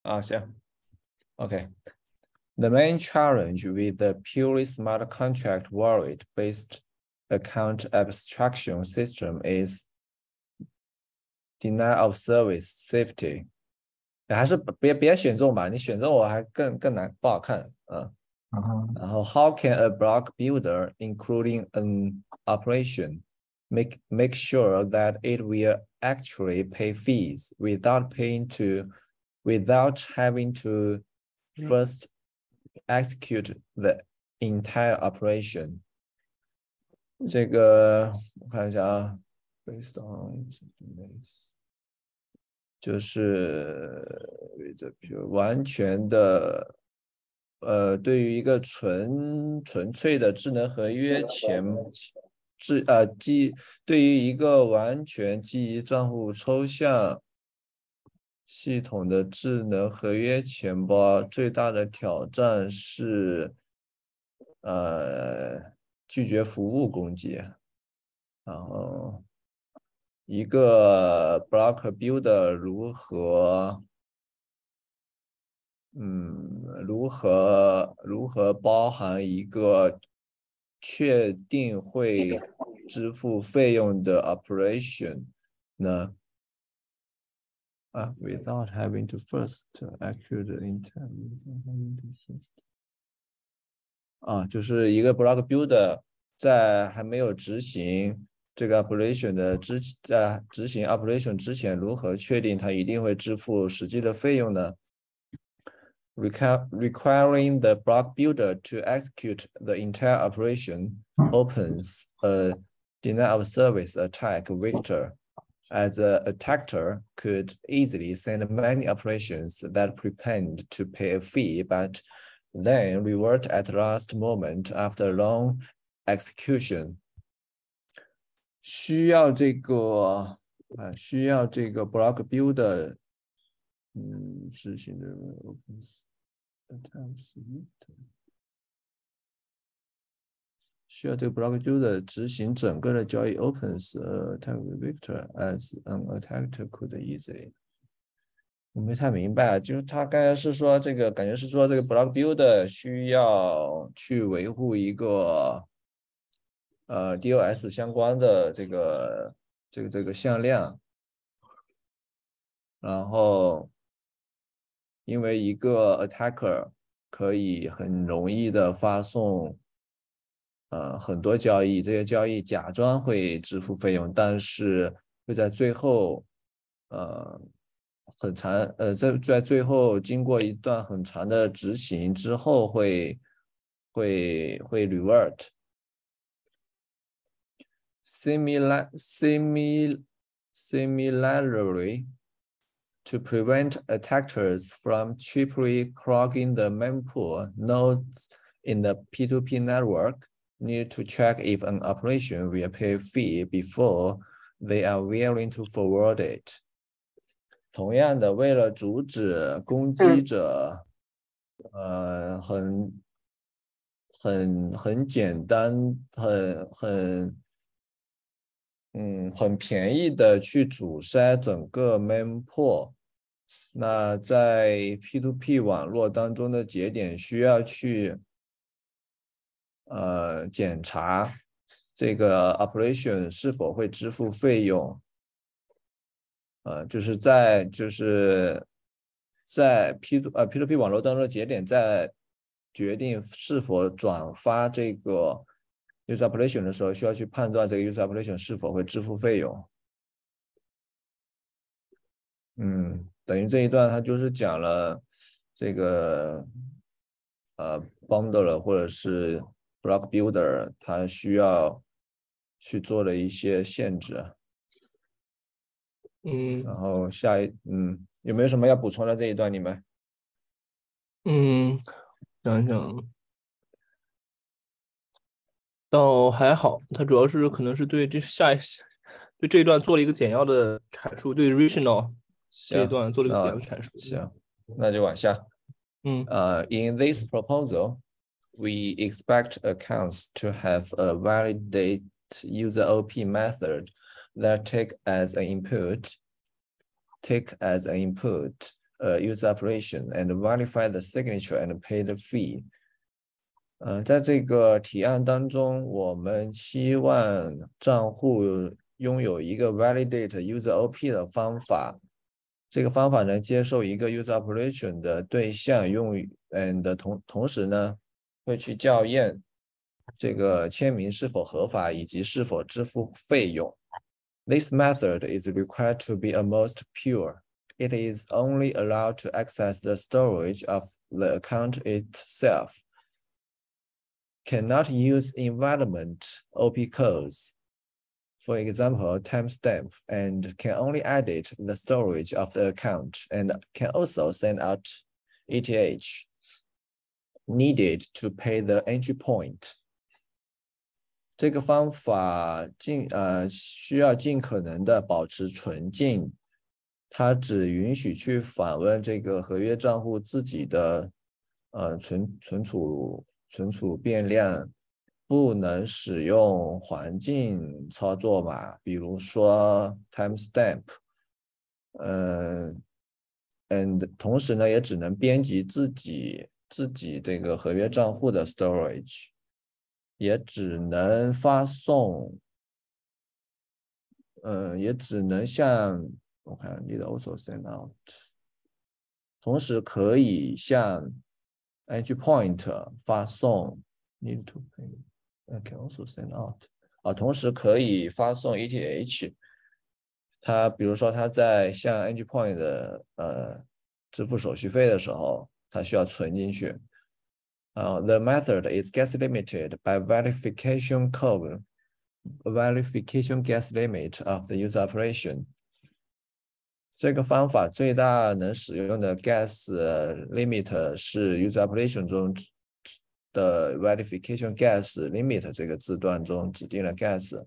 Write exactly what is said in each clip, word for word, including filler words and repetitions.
啊，行 ，OK。The main challenge with the purely smart contract wallet-based account abstraction system is denial of service safety。还是别别选中吧，你选中我还更更难不好看啊。 Uh-huh. 然后 How can a block builder, including an operation, make make sure that it will actually pay fees without paying to, without having to first execute the entire operation？ 这个我看一下啊 ，based on 就是完全的。呃，对于一个纯纯粹的智能合约钱智呃基，对于一个完全基于账户抽象系统的智能合约钱包，最大的挑战是呃拒绝服务攻击，然后一个 block builder 如何。嗯，如何如何包含一个确定会支付费用的 operation 呢？啊 ，without having to first execute the intent， 啊，就是一个 block builder 在还没有执行这个 operation 的之在执行 operation 之前，如何确定它一定会支付实际的费用呢？Requiring the block builder to execute the entire operation opens a denial of service attack vector, as the attacker could easily send many operations that pretend to pay a fee but then revert at the last moment after long execution. 需要这个啊，需要这个 block builder 嗯，执行的 opens attempts 需要这个 block builder 执行整个的交易 opens attack vector as an attacker could easily。我没太明白，就是他刚才是说这个，感觉是说这个 block builder 需要去维护一个呃 D O S 相关的这个这个这个向量，然后因为一个 attacker 可以很容易的发送呃很多交易，这些交易假装会支付费用，但是会在最后呃很长呃在在最后经过一段很长的执行之后会会会 revert。Similar, simil, similarly, to prevent attackers from cheaply clogging the mempool, nodes in the P two P network need to check if an operation will pay a fee before they are willing to forward it. 同样的，为了阻止攻击者，呃，很很很简单，很很。嗯，很便宜的去阻塞整个 mempool。那在 P two P 网络当中的节点需要去呃检查这个 operation 是否会支付费用。呃，就是在就是在 P 呃 P two P 网络当中的节点在决定是否转发这个。user operation 的时候，需要去判断这个 user operation 是否会支付费用。嗯，等于这一段它就是讲了这个呃 bundler 或者是 block builder 它需要去做的一些限制。 嗯， 然后下一嗯有没有什么要补充的这一段你们？ 嗯，想一想。倒还好，它主要是可能是对这下一对这一段做了一个简要的阐述，对 rational 这一段做了一个简要的阐述。 行，那就往下。 嗯 ，uh, in this proposal, we expect accounts to have a validate user O P method that take as an input, take as an input a user operation and verify the signature and pay the fee。呃，在这个提案当中，我们期望账户拥有一个 validate user O P 的方法。这个方法呢，接受一个 user operation 的对象用于，嗯的同同时呢，会去校验这个签名是否合法以及是否支付费用。This method is required to be almost pure. It is only allowed to access the storage of the account itself. Cannot use environment O P codes, for example, timestamp, and can only edit the storage of the account and can also send out E T H needed to pay the entry point. 这个方法尽呃需要尽可能的保持纯净，它只允许去访问这个合约账户自己的呃存存储存储变量，不能使用环境操作码，比如说 timestamp， 呃 ，and 同时呢也只能编辑自己自己这个合约账户的 storage。也只能发送，呃，也只能向我看 need also send out， 同时可以向 entry point 发送 need to pay， can also send out 啊，同时可以发送 E T H。它比如说它在向 entry point 的呃支付手续费的时候，它需要存进去。Uh, the method is gas limited by verification code, verification gas limit of the user operation. 这个方法最大能使用的 gas limit 是 user operation 中的 verification gas limit 这个字段中指定的 gas.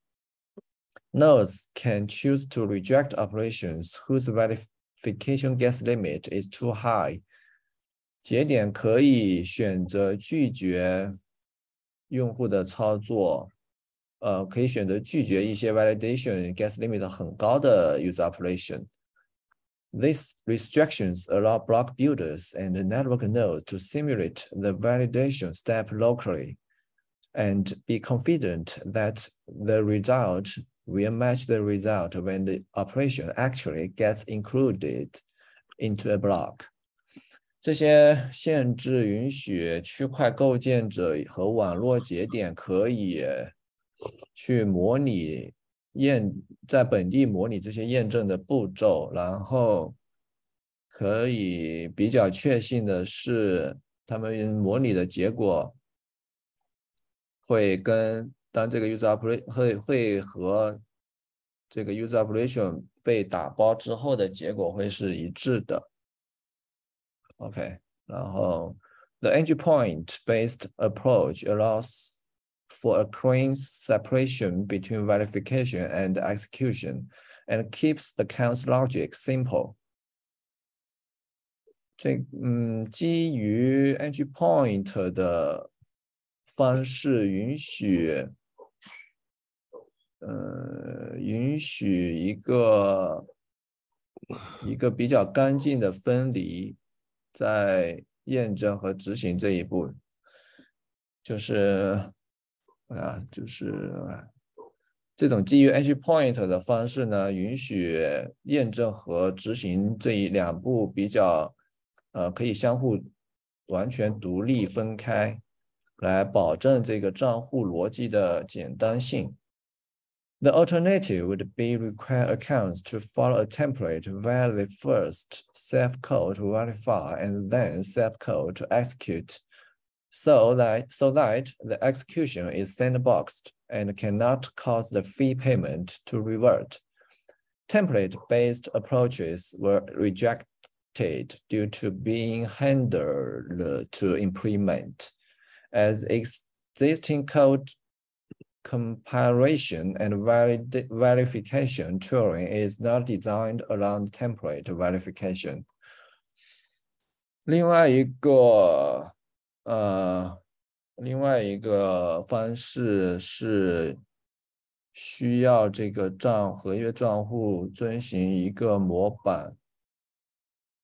Nodes can choose to reject operations whose verification gas limit is too high.节点可以选择拒绝用户的操作，呃，可以选择拒绝一些 validation gas limit 很高的 user operation. These restrictions allow block builders and network nodes to simulate the validation step locally and be confident that the result will match the result when the operation actually gets included into a block.这些限制允许区块构建者和网络节点可以去模拟验，在本地模拟这些验证的步骤，然后可以比较确信的是，他们模拟的结果会跟当这个 user operation 会会和这个 user operation 被打包之后的结果会是一致的。OK， 然后 the entry point based approach allows for a clean separation between verification and execution and keeps the account's logic simple. 这嗯，基于 entry point 的方式允许，呃，允许一个一个比较干净的分离。在验证和执行这一步，就是啊，就是这种基于 entry point 的方式呢，允许验证和执行这一两步比较，呃，可以相互完全独立分开，来保证这个账户逻辑的简单性。The alternative would be require accounts to follow a template where they first save code to verify and then save code to execute, so that, so that the execution is sandboxed and cannot cause the fee payment to revert. Template-based approaches were rejected due to being harder to implement, as existing code compilation and verification tooling is not designed around template verification. 另外一个，呃，另外一个方式是需要这个账合约账户遵循一个模板，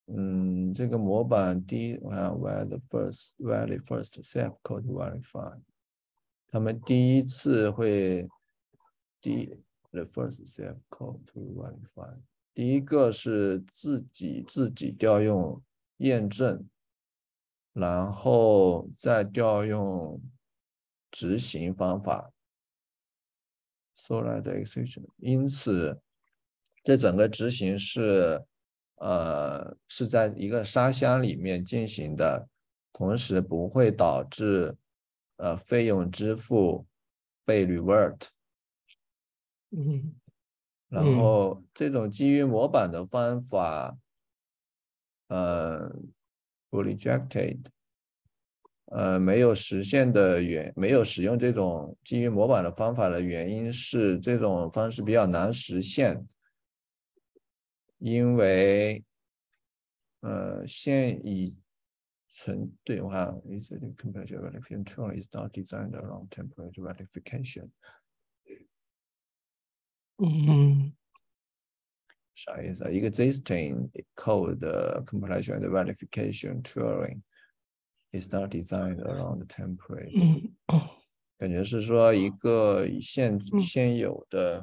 嗯，这个模板第一，我看 where the first very first C F code verify， 他们第一次会第一 the first C F code to verify， 第一个是自己自己调用验证，然后再调用执行方法 solid execution， 因此这整个执行是呃是在一个沙箱里面进行的，同时不会导致呃费用支付被 revert。 嗯， 然后这种基于模板的方法，呃，不 rejected， 呃，没有实现的原，没有使用这种基于模板的方法的原因是这种方式比较难实现，因为，呃，现已存对我看 is the comparative verification tool is not designed around template verification。 嗯， 啥意思啊？ Existing code compilation and verification tooling is not designed around the template。感觉是说一个现现有的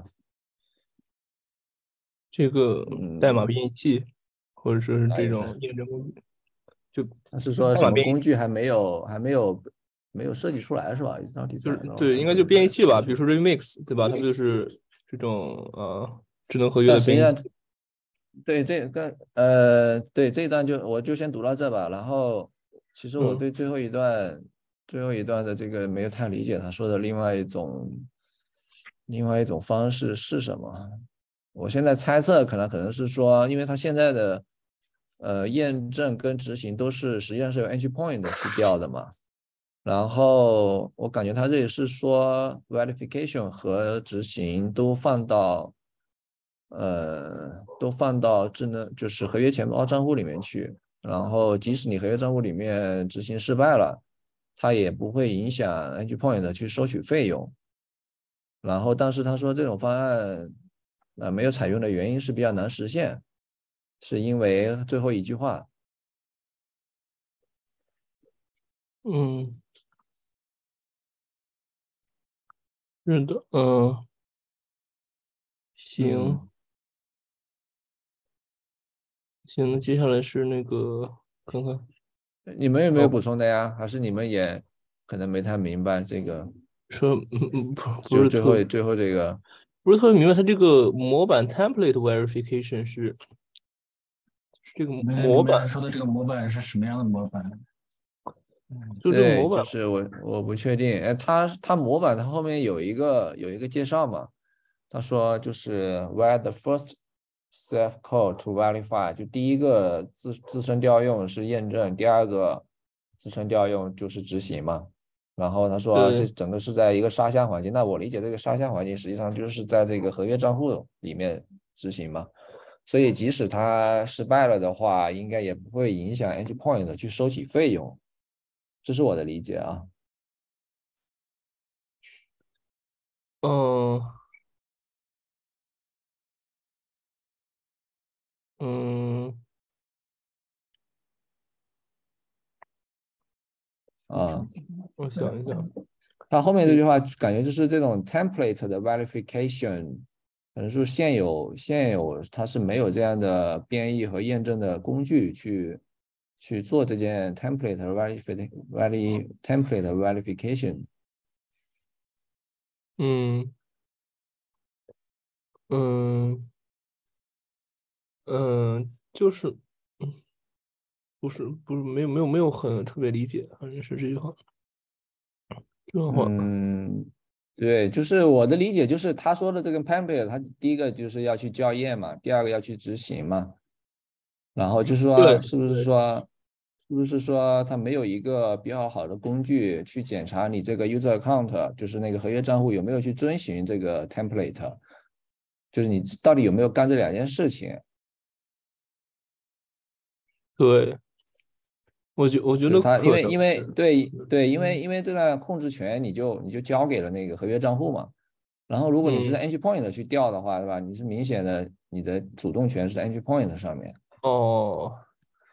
这个代码编译器，或者说是这种验证工具，就他是说什么工具还没有还没有没有设计出来是吧？ Is not 就是 designed。 对，应该就编译器吧，比如说 Remix， 对吧？它不就是这种呃智能合约的编译器。 对这个呃，对这一段就我就先读到这吧。然后其实我对最后一段、嗯、最后一段的这个没有太理解他说的另外一种另外一种方式是什么。我现在猜测可能可能是说，因为他现在的呃验证跟执行都是实际上是由 entry point 去调的嘛。然后我感觉他这里是说 verification 和执行都放到呃，都放到智能就是合约钱包账户里面去，然后即使你合约账户里面执行失败了，它也不会影响 entry point 去收取费用。然后，但是他说这种方案呃没有采用的原因是比较难实现，是因为最后一句话。 嗯，是的，嗯，行。 嗯行，那接下来是那个看看， 你们有没有补充的呀？还是你们也可能没太明白这个？ 说嗯嗯不不就是特最后最后这个不是特别明白，它这个模板 template verification 是这个模板说的这个模板是什么样的模板？ 就这个对， 模板， 就是我我不确定。哎，它它模板它后面有一个有一个介绍嘛，他说就是 where the first self code to verify， 就第一个自自身调用是验证，第二个自身调用就是执行嘛。然后他说这对整个是在一个沙箱环境，那我理解这个沙箱环境实际上就是在这个合约账户里面执行嘛。所以即使它失败了的话，应该也不会影响 entry point 去收取费用。这是我的理解啊。 嗯嗯啊， 我想一想， 他后面这句话感觉就是这种 template 的 verification， 可能是现有现有它是没有这样的编译和验证的工具去去做这件 template verification template verification。 嗯嗯嗯，就是嗯不是不是没有没有没有很特别理解，反正是这句话，这段话， 嗯，对，就是我的理解就是他说的这个 template，他第一个就是要去校验嘛，第二个要去执行嘛。然后就是对说，是不是对， 说，是不是说它没有一个比较好的工具去检查你这个 user account，就是那个合约账户有没有去遵循这个 template，就是你到底有没有干这两件事情？ 对，我觉我觉得就是他，因可能为因为是， 对对，因为嗯因为这段控制权你就你就交给了那个合约账户嘛。然后如果你是在 entry point 去调的话，对吧？你是明显的你的主动权是在 entry point 上面。 哦。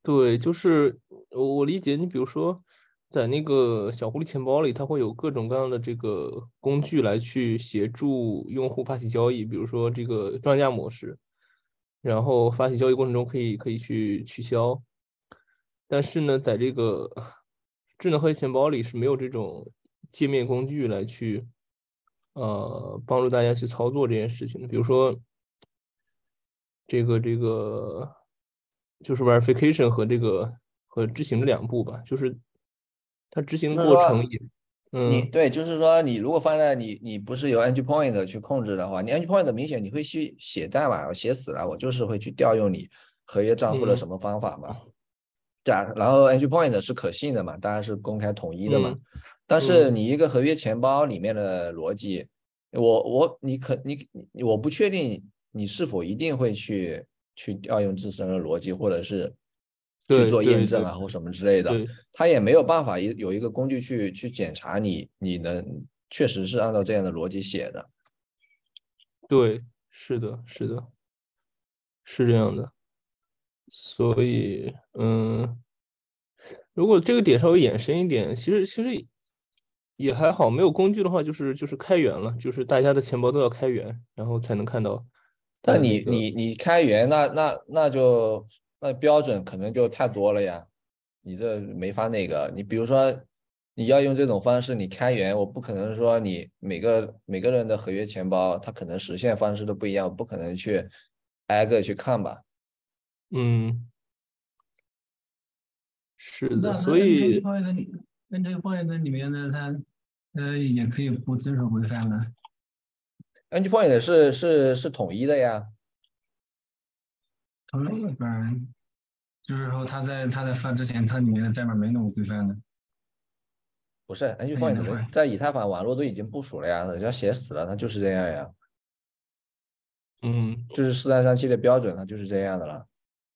对，就是我我理解你，比如说在那个小狐狸钱包里，它会有各种各样的这个工具来去协助用户发起交易，比如说这个专家模式，然后发起交易过程中可以可以去取消。但是呢，在这个智能合约钱包里是没有这种界面工具来去呃帮助大家去操作这件事情的。比如说这个这个就是 verification 和这个和执行这两步吧，就是它执行就是说过程也嗯你对，就是说你如果放在你你不是由 entry point 去控制的话，你 entry point 明显你会去写代码，写死了，我就是会去调用你合约账户的什嗯么方法嘛。对啊，然后 entry point 是可信的嘛，当然是公开统一的嘛。 嗯但是嗯你一个合约钱包里面的逻辑，我我你可你你我不确定你是否一定会去去调用自身的逻辑，或者是去对做验对对证啊或什么之类的， 对他也没有办法一有一个工具去去检查你你能确实是按照这样的逻辑写的。 对，是的，是的，是这样的。所以嗯，如果这个点稍微延伸一点，其实其实也还好，没有工具的话，就是就是开源了，就是大家的钱包都要开源，然后才能看到它那的那个。 你你你开源，那那那就那标准可能就太多了呀，你这没法那个。你比如说你要用这种方式，你开源，我不可能说你每个每个人的合约钱包，它可能实现方式都不一样，我不可能去挨个去看吧。 嗯，是的， 那那所 N J 以 point 里 N J point 里面的它呃也可以不遵守规范的， Endpoint 是是是统一的呀。 同一个人就是说他在他在发之前，它里面的代码没那么规范的， 不是它也 Endpoint 能发。 的在以太坊网络都已经部署了呀，人家写死了，它就是这样呀， 嗯就是四三三七的标准，它就是这样的了。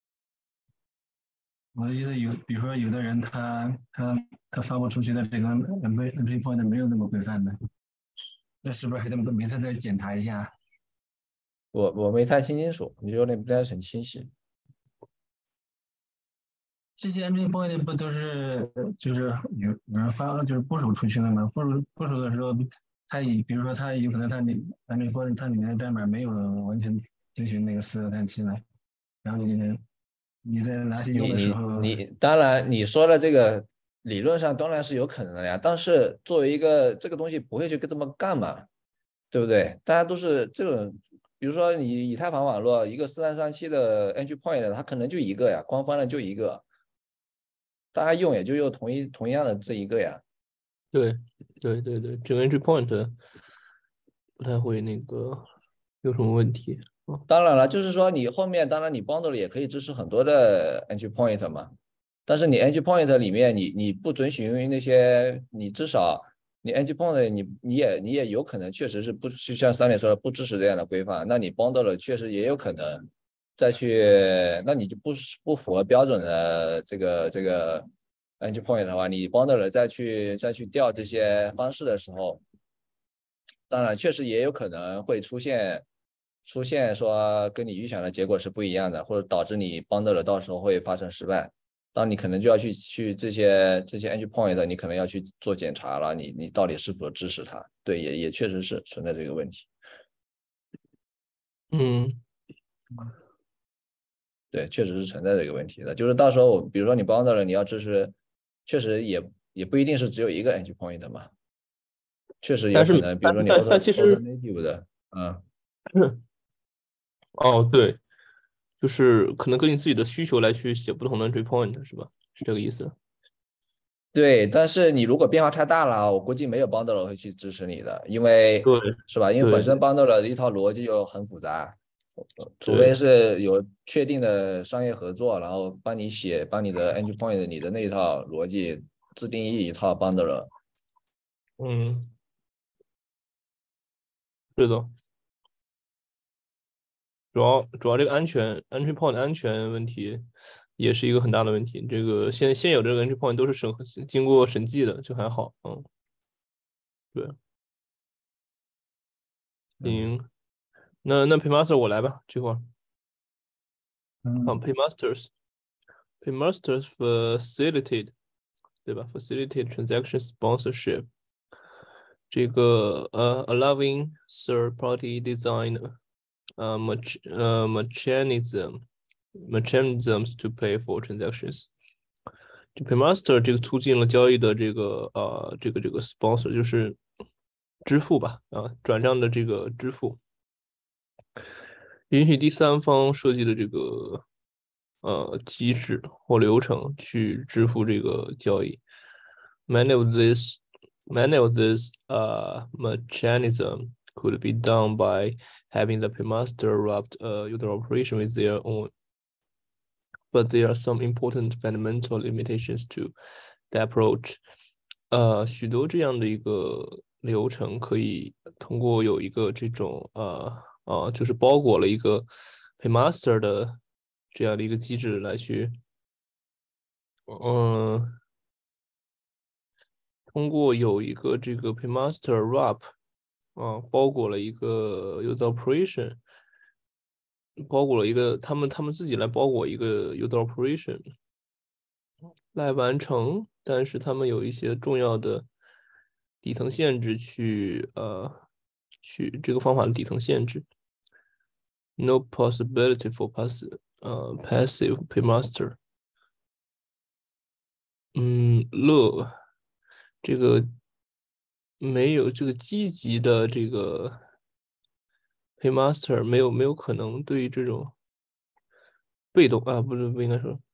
我的意思有，比如说有的人他他他发布出去的这个 N J N J point 没有那么规范的，那是不是还得每次再检查一下？ 我我没太听清楚，你有点不太很清晰。 这些 N J point 不都是就是有有人发就是部署出去的吗？部署部署的时候，它以比如说它有可能它里 N J point 它里面的代码没有完全遵循那个四六三七来，然后你你在拿去用你你的时候， 你，当然你说的这个理论上当然是有可能的呀，但是作为一个这个东西不会去这么干嘛，对不对？大家都是这种，比如说你以太坊网络一个四三三七的 entry point，它可能就一个呀，官方的就一个，大家用也就用同一同样的这一个呀。 对对对对，这个 entry point 不太会那个有什么问题。哦当然了，就是说你后面当然你 bundle 也可以支持很多的 entry point 嘛，但是你 entry point 里面你你不遵循那些，你至少你 entry point 你你也你也有可能确实是不就像三点说的不支持这样的规范，那你 bundle 确实也有可能再去，那你就不不符合标准的这个这个 entry point 的话，你 bundle 再去再去调这些方式的时候。当然，确实也有可能会出现出现说跟你预想的结果是不一样的，或者导致你帮到了到时候会发生失败。当你可能就要去去这些这些 entry point，你可能要去做检查了，你你到底是否支持它？对，也也确实是存在这个问题。 嗯对，确实是存在这个问题的。就是到时候我比如说你帮到了，你要支持，确实也也不一定是只有一个 entry point 嘛，确实有但是可能，比如说你但但但 auto 其 auto 实 native 的，嗯。 哦对，就是可能根据自己的需求来去写不同的 entry point 是吧？是这个意思。 对，但是你如果变化太大了，我估计没有 bundle 会去支持你的，因为对是吧？因为本身对对 bundle 的一套逻辑就很复杂，除非对， 是有确定的商业合作，然后帮你写，帮你的 entry point 你的那一套逻辑自定义一套 bundle。 嗯，是的。主要主要这个安全 entry point 的安全问题也是一个很大的问题。这个现现有这个 entry point 都是审核经过审计的，就还好。嗯，对， 嗯， 行，那那 Paymaster 我来吧，这会儿啊嗯， ，Paymasters Paymasters facilitate 对吧 ？facilitate transaction sponsorship 这个呃、uh, allowing third party design 呃、uh, mech 呃、uh, mechanism mechanisms to pay for transactions。这 Paymaster 这个促进了交易的这个呃这个这个 sponsor 就是支付吧啊转账的这个支付，允许第三方设计的这个呃机制或流程去支付这个交易。Many of this many of this uh mechanism could be done by having the Paymaster wrapped uh, user operation with their own. But there are some important fundamental limitations to the approach. 呃，许多这样的一个流程可以通过有一个这种呃呃，就是包裹了一个 Paymaster 的这样的一个机制来去，嗯，通过有一个这个 Paymaster wrap 啊，包裹了一个 user operation。包裹了一个他们他们自己来包裹一个 user operation 来完成，但是他们有一些重要的底层限制去呃去这个方法的底层限制。No possibility for passive 呃 passive paymaster。嗯，乐这个没有这个积极的这个 paymaster 没有没有可能对于这种被动啊，不是不应该说，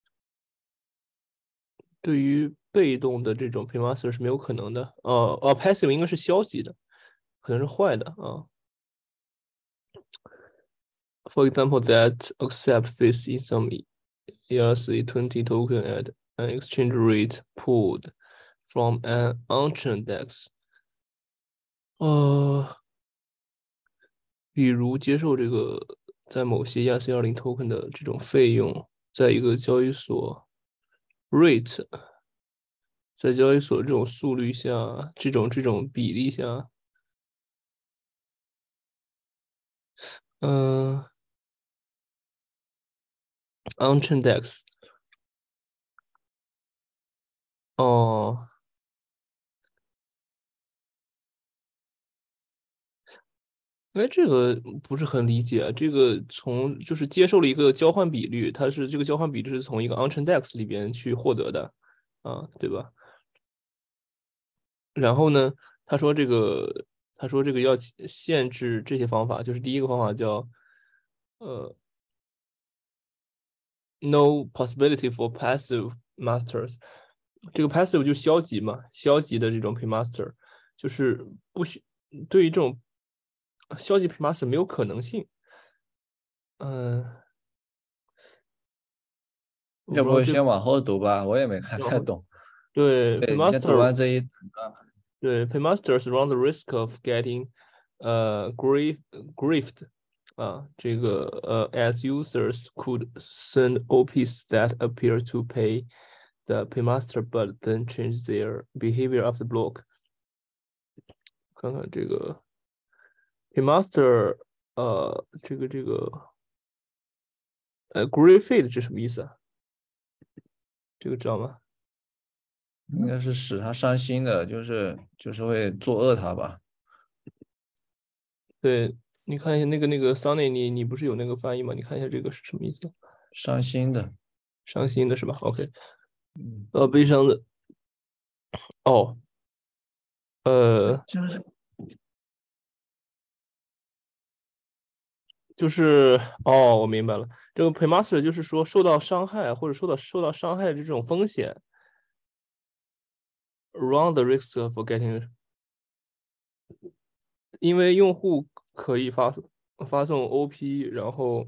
对于被动的这种 paymaster 是没有可能的。哦哦 ，passive 应该是消极的，可能是坏的啊。For example, that accept fees in some E R C twenty token at an exchange rate pulled from an on-chain DEX。呃，比如接受这个在某些 E R C 二十 token 的这种费用，在一个交易所 rate， 在交易所这种速率下，这种这种比例下，嗯、呃、，on-chain DEX。哦，哎，这个不是很理解。这个从就是接受了一个交换比率，它是这个交换比率是从一个 on-chain DEX 里边去获得的，啊，对吧？然后呢，他说这个，他说这个要限制这些方法，就是第一个方法叫，呃，no possibility for passive masters。这个 passive 就消极嘛，消极的这种 paymaster，就是不许对于这种消极 paymaster 没有可能性。嗯、呃， 要不先往后读吧，我也没看太懂。 对对，你先读完这一啊。对 ，paymasters run the risk of getting 呃 grief griefed 啊，这个呃 as users could send O Ps that appear to pay the paymaster but then change their behavior after block。看看这个 paymaster 呃这个这个呃 griefed 这什么意思啊？这个知道吗？ 应该是使他伤心的，就是就是会作恶他吧。 对，你看一下那个那个 Sunny， 你你不是有那个翻译吗？你看一下这个是什么意思？ 伤心的， 伤心的是吧 ？OK， 嗯， 呃，悲伤的。哦，呃， 就是就是哦，我明白了，这个 paymaster 就是说受到伤害或者受到受到伤害的这种风险 ，run the risk of getting， 因为用户可以发送发送 O P， 然后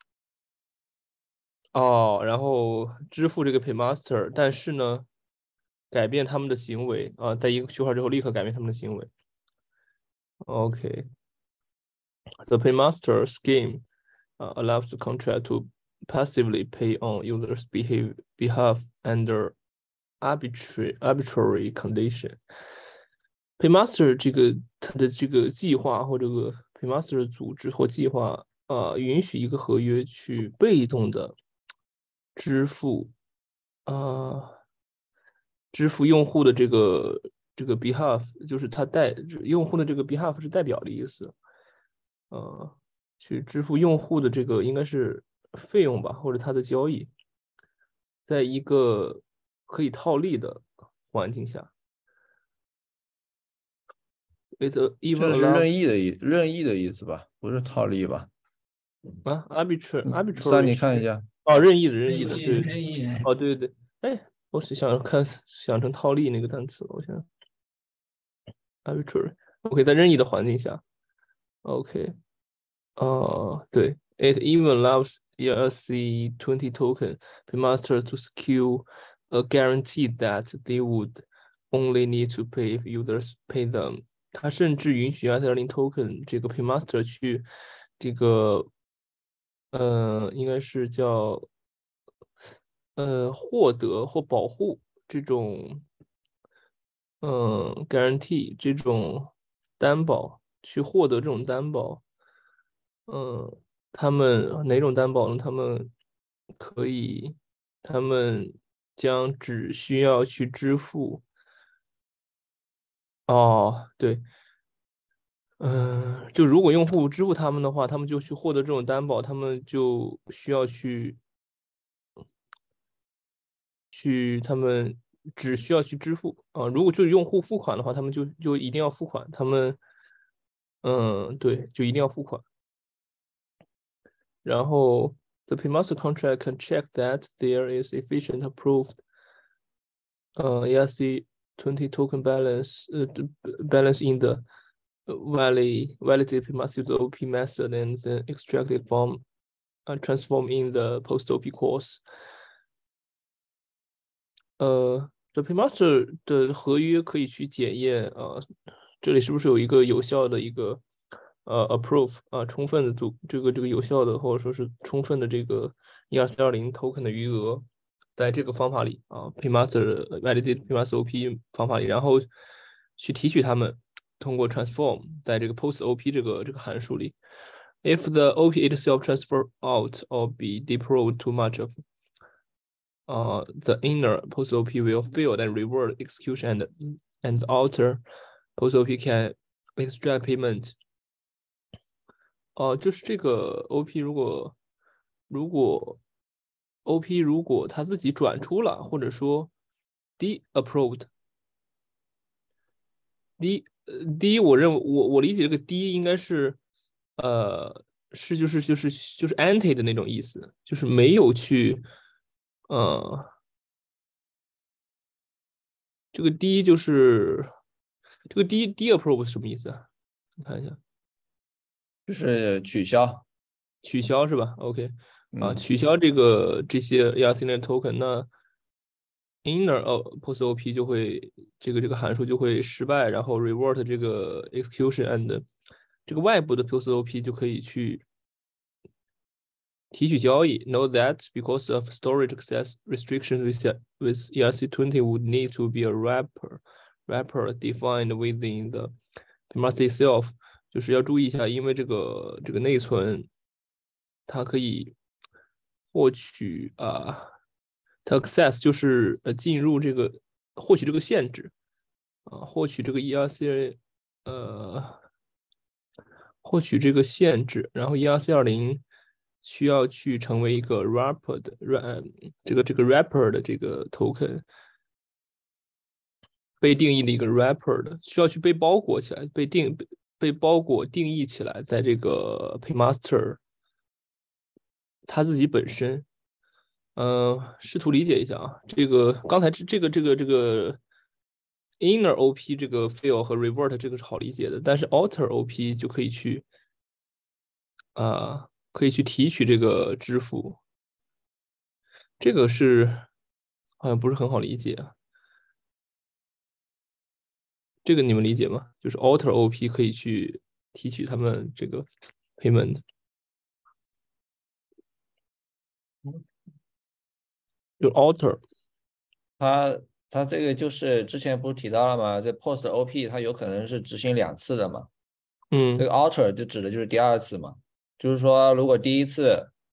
哦，然后支付这个 paymaster， 但是呢，改变他们的行为啊，在一个区块之后立刻改变他们的行为。OK，the paymaster scheme uh, allows the contract to passively pay on users' behave, behalf under arbitrary arbitrary condition。Paymaster 这个它的这个计划或这个 Paymaster 的组织或计划，呃，允许一个合约去被动的支付啊、呃，支付用户的这个这个 behalf， 就是它代用户的这个 behalf 是代表的意思，呃，去支付用户的这个应该是费用吧，或者他的交易，在一个可以套利的环境下。It even 这是 allows 任意的意任意的意思吧，不是套利吧？ 啊 arbitrary 嗯， arbitrary 三你看一是下， 哦任意的任任意意的对任意， 哦对对对，哎，我是想看想成套利那个单词了，我想 arbitrary OK 在任意的环境下 OK 呃对 it even allows E R C twenty token paymaster to secure a guarantee that they would only need to pay if users pay them。它甚至允许 E R C twenty token 这个 paymaster 去这个呃应该是叫呃获得或保护这种嗯 guarantee 这种担保，去获得这种担保。嗯，他们哪种担保呢？他们可以，他们将只需要去支付。哦，对，嗯，就如果用户支付他们的话，他们就去获得这种担保，他们就需要去去，他们只需要去支付啊。如果就是用户付款的话，他们就就一定要付款，他们嗯，对，就一定要付款。然后 the paymaster contract can check that there is efficient approved uh, E R C twenty token balance uh, balance in the valid validated paymaster O P method and then extracted from uh, transform in the post O P course。呃，the paymaster 的合约可以去检验啊、呃，这里是不是有一个有效的一个呃 approve 啊、呃，充分的组这个这个有效的或者说是充分的这个 E R C 二零 token 的余额，在这个方法里啊 ，paymaster validated paymaster O P 方法里，然后去提取它们，通过 transform 在这个 post O P 这个这个函数里。If the O P itself transfer out or be deployed too much of uh, the inner post O P will fail and revert execution and and outer post O P can extract payment。哦、呃，就是这个 O P 如果如果 O P 如果他自己转出了，或者说 de approved D 呃 D 我认为我我理解这个 D 应该是呃是就是就是就是 anti 的那种意思，就是没有去呃这个 D 就是这个 D D approve 是什么意思啊？你看一下， 就是取消， 取消是吧 ？OK 啊， 嗯， 取消这个这些 E R C 的 token，那 inner 哦 post O P 就会这个这个函数就会失败，然后 revert 这个 execution and 这个外部的 post O P 就可以去提取交易。Note that because of storage access restrictions with with E R C twenty would need to be a wrapper wrapper defined within the paymaster itself， 就是要注意一下，因为这个这个内存它可以获取啊。它 access 就是呃进入这个获取这个限制啊，获取这个 E R C 呃获取这个限制，然后 E R C 二零需要去成为一个 wrapper 的 wrap 这个这个 wrapper 的这个 token 被定义的一个 wrapper 的，需要去被包裹起来，被定被被包裹定义起来，在这个 paymaster 它自己本身。嗯、呃，试图理解一下啊，这个刚才这这个这个这个 inner O P 这个 fail 和 revert 这个是好理解的，但是 outer O P 就可以去啊、呃，可以去提取这个支付，这个是好像不是很好理解啊，这个你们理解吗？就是 outer O P 可以去提取他们这个 payment，就 outer 它它这个就是之前不是提到了吗？这 post O P 它有可能是执行两次的嘛，这嗯个 outer 就指的就是第二次嘛，就是说如果第一次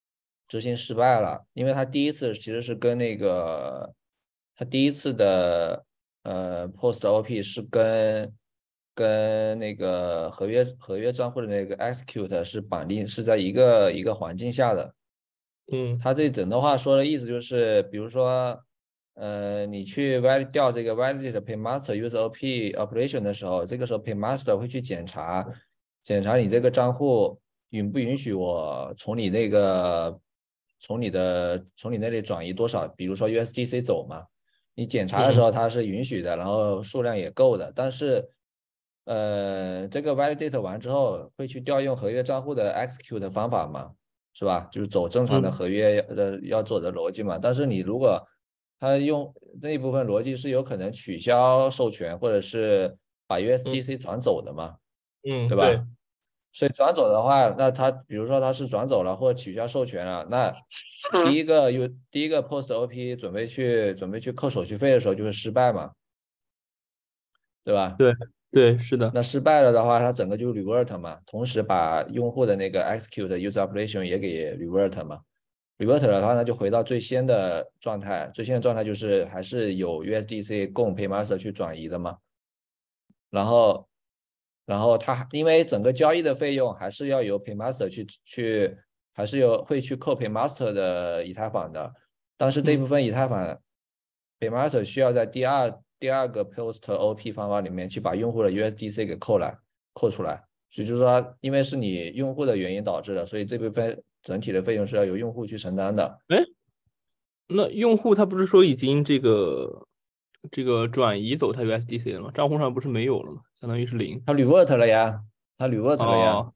执行失败了，因为他第一次其实是跟那个他第一次的呃 post O P 是跟跟那个合约合约账户的那个 execute 是绑定是在一个一个环境下的。 嗯， 他这整段话说的意思就是，比如说，呃，你去 valid 调这个 validate paymaster use O P operation 的时候，这个时候 paymaster 会去检查检查你这个账户允不允许我从你那个从你的从你那里转移多少，比如说 U S D C 走嘛，你检查的时候它是允许的，然后数量也够的，但是呃，这个 validate 完之后会去调用合约账户的 execute 方法嘛？是吧？就是走正常的合约的要走的逻辑嘛。但是你如果他用那一部分逻辑是有可能取消授权，或者是把 U S D C 转走的嘛， 嗯， 对吧？所以转走的话，那他比如说他是转走了或者取消授权了，那第一个有第一个 post O P 准备去准备去扣手续费的时候就会失败嘛，对吧？ 对对，是的。 那失败了的话，它整个就 revert 嘛，同时把用户的那个 execute user operation 也给 revert 嘛。revert 的话，那就回到最先的状态，最先的状态就是还是有 U S D C 供 paymaster 去转移的嘛。然后，然后它因为整个交易的费用还是要由 paymaster 去去，还是有会去扣 paymaster 的以太坊的，但是这部分以太坊 paymaster 需要在第二第二个 post O P 方法里面去把用户的 U S D C 给扣来扣出来，所以就是说，因为是你用户的原因导致的，所以这部分整体的费用是要由用户去承担的。 哎，那用户他不是说已经这个这个转移走他 U S D C 了吗？账户上不是没有了吗？相当于是零。 他 revert 了呀，他 revert 了呀。 哦，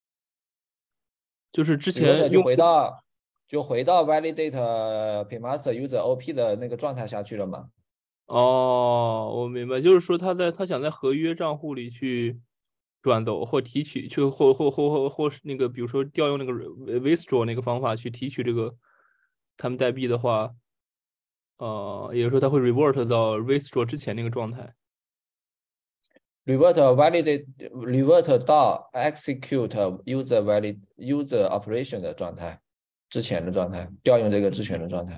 就是之 revert 就前用户回到就回到 validate paymaster user O P 的那个状态下去了嘛。 哦，我明白，就是说他在他想在合约账户里去转走或提取，去或或或或或是那个，比如说调用那个 withdraw 那个方法去提取这个他们代币的话，呃，也就是说他会 revert 到 withdraw 之前那个状态。 revert validate revert 到 execute user valid user operation 的状态之前的状态，调用这个之前的状态。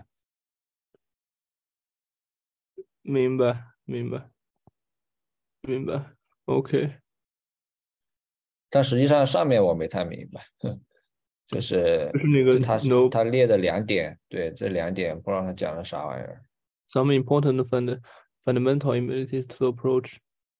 明白，明白，明白。OK。 但实际上上面我没太明白，就是就是那个就他 no 他列的两点，对，这两点不知道他讲了啥玩意儿。 some important fund fundamental abilities to approach。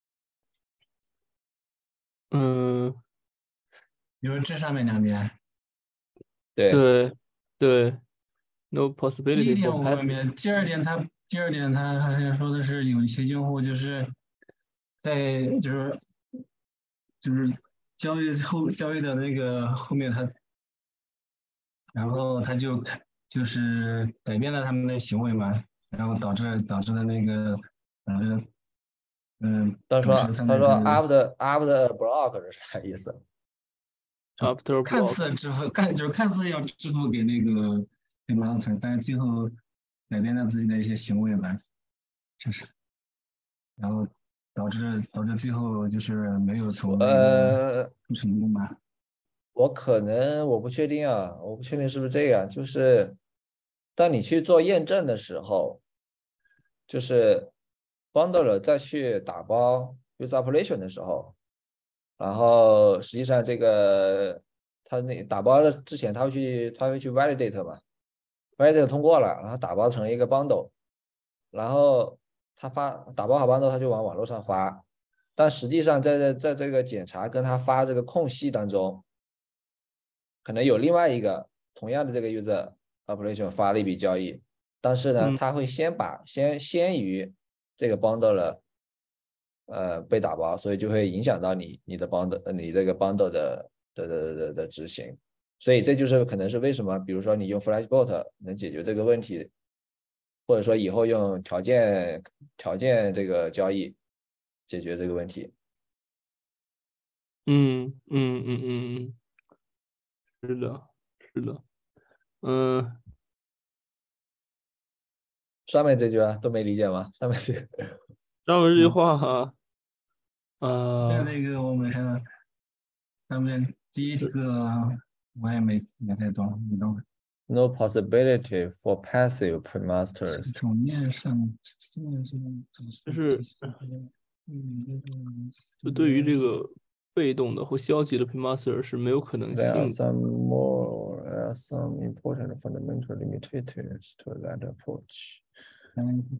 嗯， 比如这上面两点， 对， 对对，no 第一 possibility 点 for 我不明 passive。 白，第二点他第二点他好像说的是有一些用户就是在就是就是交易后交易的那个后面他，然后他就就是改变了他们的行为嘛，然后导致导致的那个导致嗯他导致说他说他那个 after after block 是啥意思？ after 看 block。 似支付看就是看似要支付给那个给马特，但是最后改变了自己的一些行为吧，就是，然后导致导致最后就是没有从那个呃， 成功吧。 我可能我不确定啊，我不确定是不是这样，就是当你去做验证的时候，就是 bundler 再去打包 user operation 的时候，然后实际上这个他那打包了之前，他会去他会去 validate 嘛，validate 通过了，然后打包成一个 bundle，然后他发打包好 bundle，他就往网络上发，但实际上在在在这个检查跟他发这个空隙当中，可能有另外一个同样的这个 user operation 发了一笔交易，但是呢， 嗯他会先把先先于这个 bundle 了，呃，被打包，所以就会影响到你你的 bundle 你这个 bundle 的的的的的执行，所以这就是可能是为什么，比如说你用 Flashbot 能解决这个问题，或者说以后用条件条件这个交易解决这个问题。 嗯嗯嗯嗯嗯，是的，是的。嗯， 上面这句啊都没理解吗？上面这个上面这句嗯， 话哈， 那呃， 那个我没看到上面第一个我也没没太懂，你懂吗？ no possibility for passive premasters. 从面上，面上就是就对于这个被动的或消极的 premaster 是没有可能 There are 性的。 some more, there are some important fundamental limitations to that approach. 嗯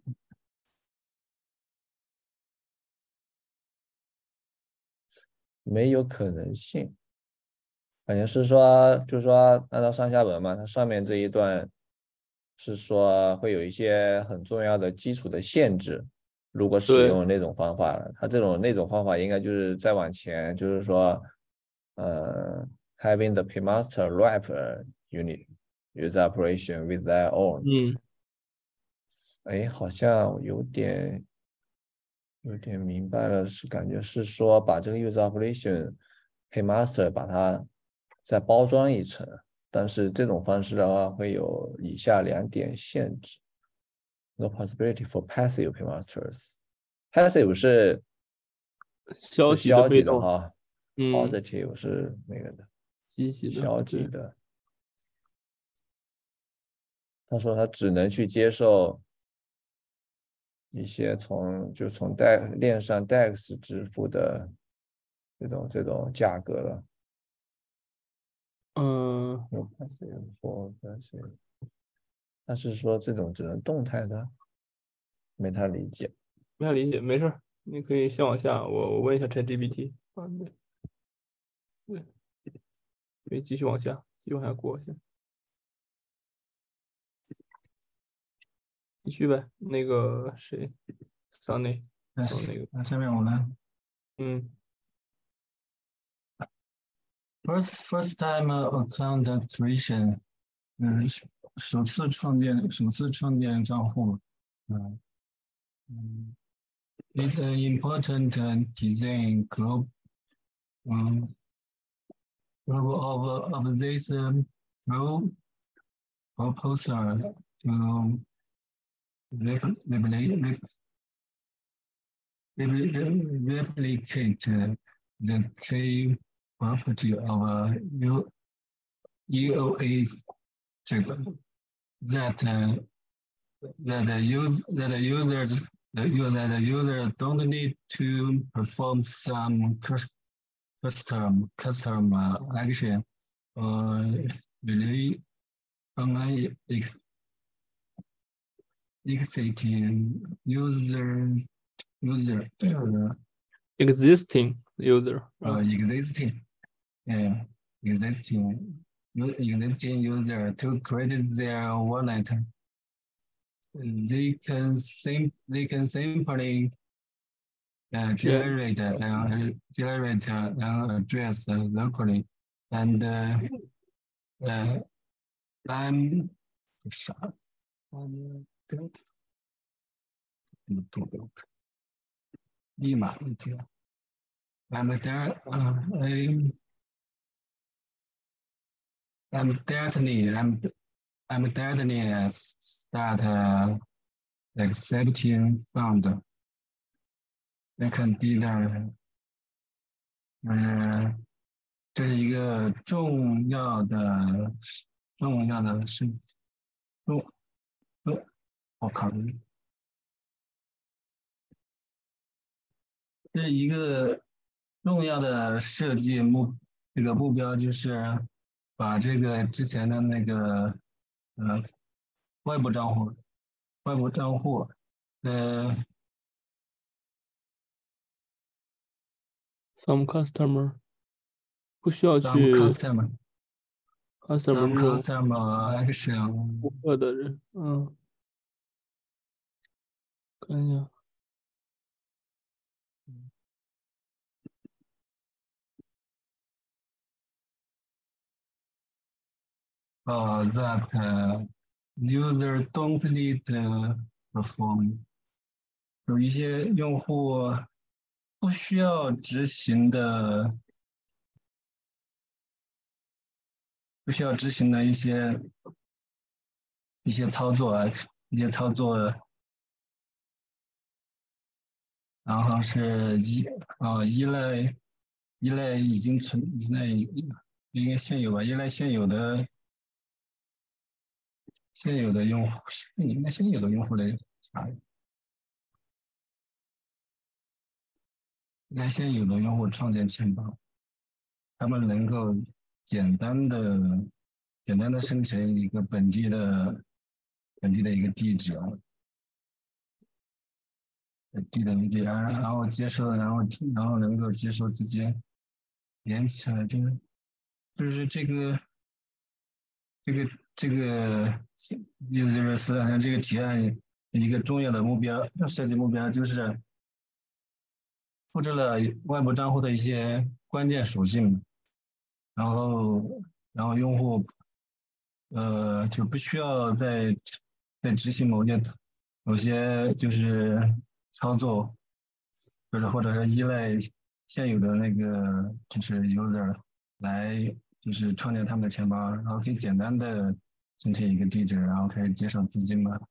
没有可能性，感觉是说，就是说按照上下文嘛，它上面这一段是说会有一些很重要的基础的限制，如果使对用那种方法了，它这种那种方法应该就是再往前，就是说，呃，having the paymaster wrap unit use operation with their own， 嗯， 哎，好像有点。有点明白了，是感觉是说把这个 user operation paymaster 把它再包装一层，但是这种方式的话会有以下两点限制 ：no possibility for passive paymasters。passive 是消极的是消极的被动， 哈嗯， ，positive 是那个的积极的， 消极对的。他说他只能去接受一些从就从代链上 D E X 支付的这种这种价格了。 嗯， 有 passive for passive，他是说这种只能动态的，没太理解。 不太理解，没事儿，你可以先往下，我我问一下 ChatGPT 啊，对，对，可以继续往下，继续往下过去，继续呗。那个谁，Sunny， 那从那个， 那下面我们嗯 first first time account creation，嗯，首首次创建首次创建账户，嗯嗯，is an important design group，嗯，group of of this um, pro proposal to replicate replicate the key property of a U EOA 这个 that uh, that the use that the users that you that the user don't need to perform some custom custom uh, action or really on a existing user user uh, ，existing user， uh, 啊， existing uh, existing existing user to create their wallet. They can sim they can simply uh, generate uh, generate uh, an address locally, and uh, uh, I'm 啥？嗯，立马一听。I'm there. Uh, I'm I'm definitely I'm I'm definitely start uh, accepting fund. I can do that. 嗯，这是一个重要的重要的事，重重，我靠，这是一个重要的设计目，这个目标就是把这个之前的那个呃外部账户，外部账户，呃 some customer 不需要 some 去 customer customer some 这种 customer action 顾客的人，嗯，看一下， uh, that uh, user don't need to perform，有一些用户不需要执行的，不需要执行的一些一些操作啊，一些操作，然后是依呃依赖依赖已经存依赖应该现有吧，依赖现有的现有的用户，应该现有的用户的啥？应该现有的用户创建钱包，他们能够简单的、简单的生成一个本地的、本地的一个地址啊，本地的地址，然然后接收，然后然后能够接收资金连起来，就是就是这个这个这个意思就是斯坦上这个提案的一个重要的目标，设计目标就是复制了外部账户的一些关键属性，然后然后用户呃就不需要再再执行某些某些就是操作，就是或者是依赖现有的那个就是 user 来就是创建他们的钱包，然后可以简单的生成一个地址，然后可以接受资金嘛。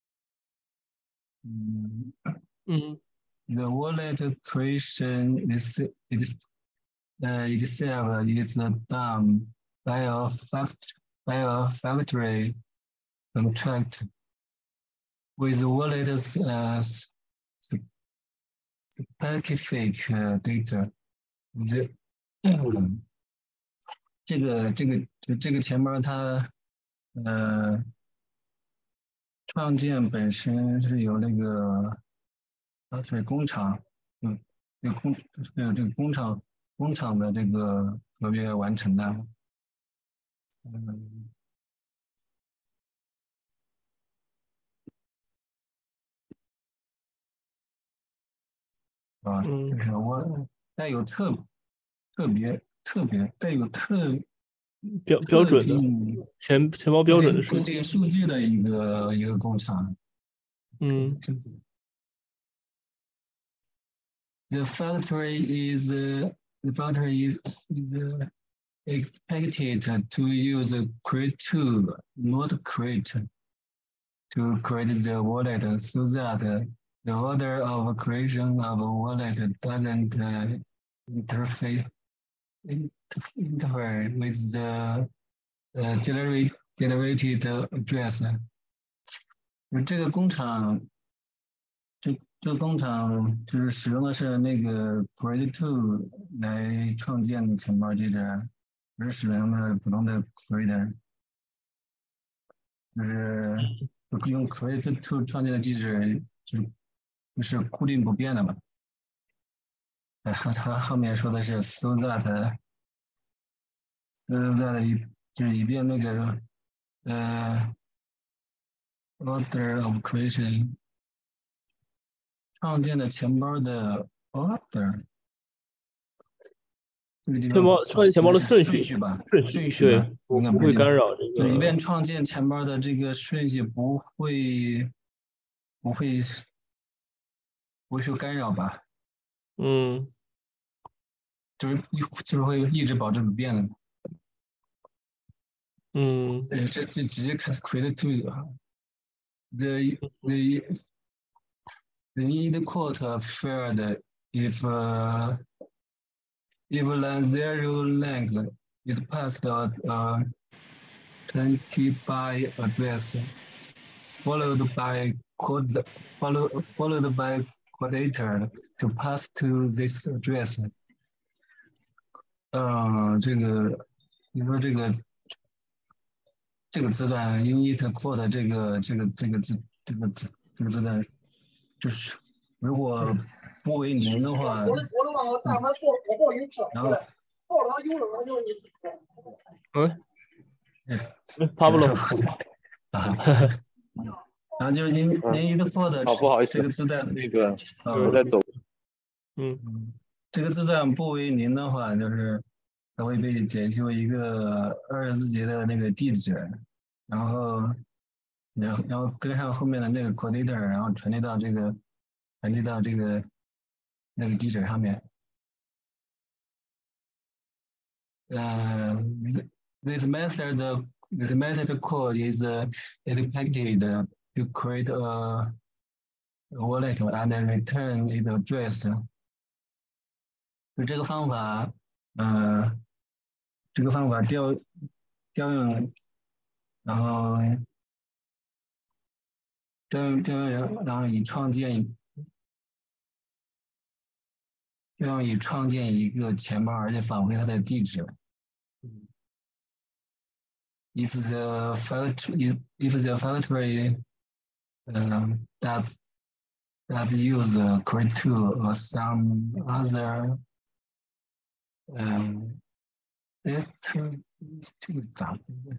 嗯嗯 ，the wallet creation is is uh, itself is done by a fact by a factory contract with wallet uh, specific uh, data. The 这个这个就这个钱包它呃创建本身是由那个啊是工厂，嗯，这个工这个这个工厂工厂的这个合约完成的，嗯啊，就嗯， 是我带有特特别特别带有特标标特准的定钱钱包特标准的数据。 定特定数据的一个一个工厂。 嗯 The factory is uh, the factory is, is uh, expected to use Crate two, not Crate, to create the wallet so that the order of creation of a wallet doesn't uh, interfere, interfere with the uh, generate, generated address. 这个工厂这这个工厂就是使用的是那个 Crate two 来创建钱包地址，不是使用的普通的 Crate，就是用 Crate two 创建的地址就就是固定不变的嘛。呃，它后面说的是 so that，so that 以就是以便那个呃 order of creation 创建的钱包的 order。这个地钱方包创建钱包的应该是顺序， 顺序吧， 顺序对， 顺序吧， 不应该不是这个， 不会干扰这就是以便个。 创建钱包的这个顺序不会不会不会受干扰吧， 嗯就是就是会一直保持不变的。 嗯呃，这这直接开始 create to 啊，the the the need quote failed if uh, if the zero length is passed a, a twenty byte address followed by code follow, followed by coordinator to pass to this address。嗯，这个你说这个这个字段 init quote 这个这个这个字这个字这个字段，就是如果不为零的话，嗯、然后嗯， 哎， 差不多。 啊，然后就是 in init quote 哦，不好意思， 这个字段， 那个呃我在走。 嗯嗯，这个字段不为零的话，就是它会被解析为一个二十四节的那个地址，然后然后然后跟上后面的那个 coordinator，然后传递到这个传递到这个那个地址上面。呃，this method this method code is uh, expected to create a wallet and return its address。就这个方法，呃，这个方法调调用，然后这样这样然后以创建这样以创建一个钱包，而且返回它的地址。If the factory if the factory um, that that use uh, Cray two or some other um that 这个咋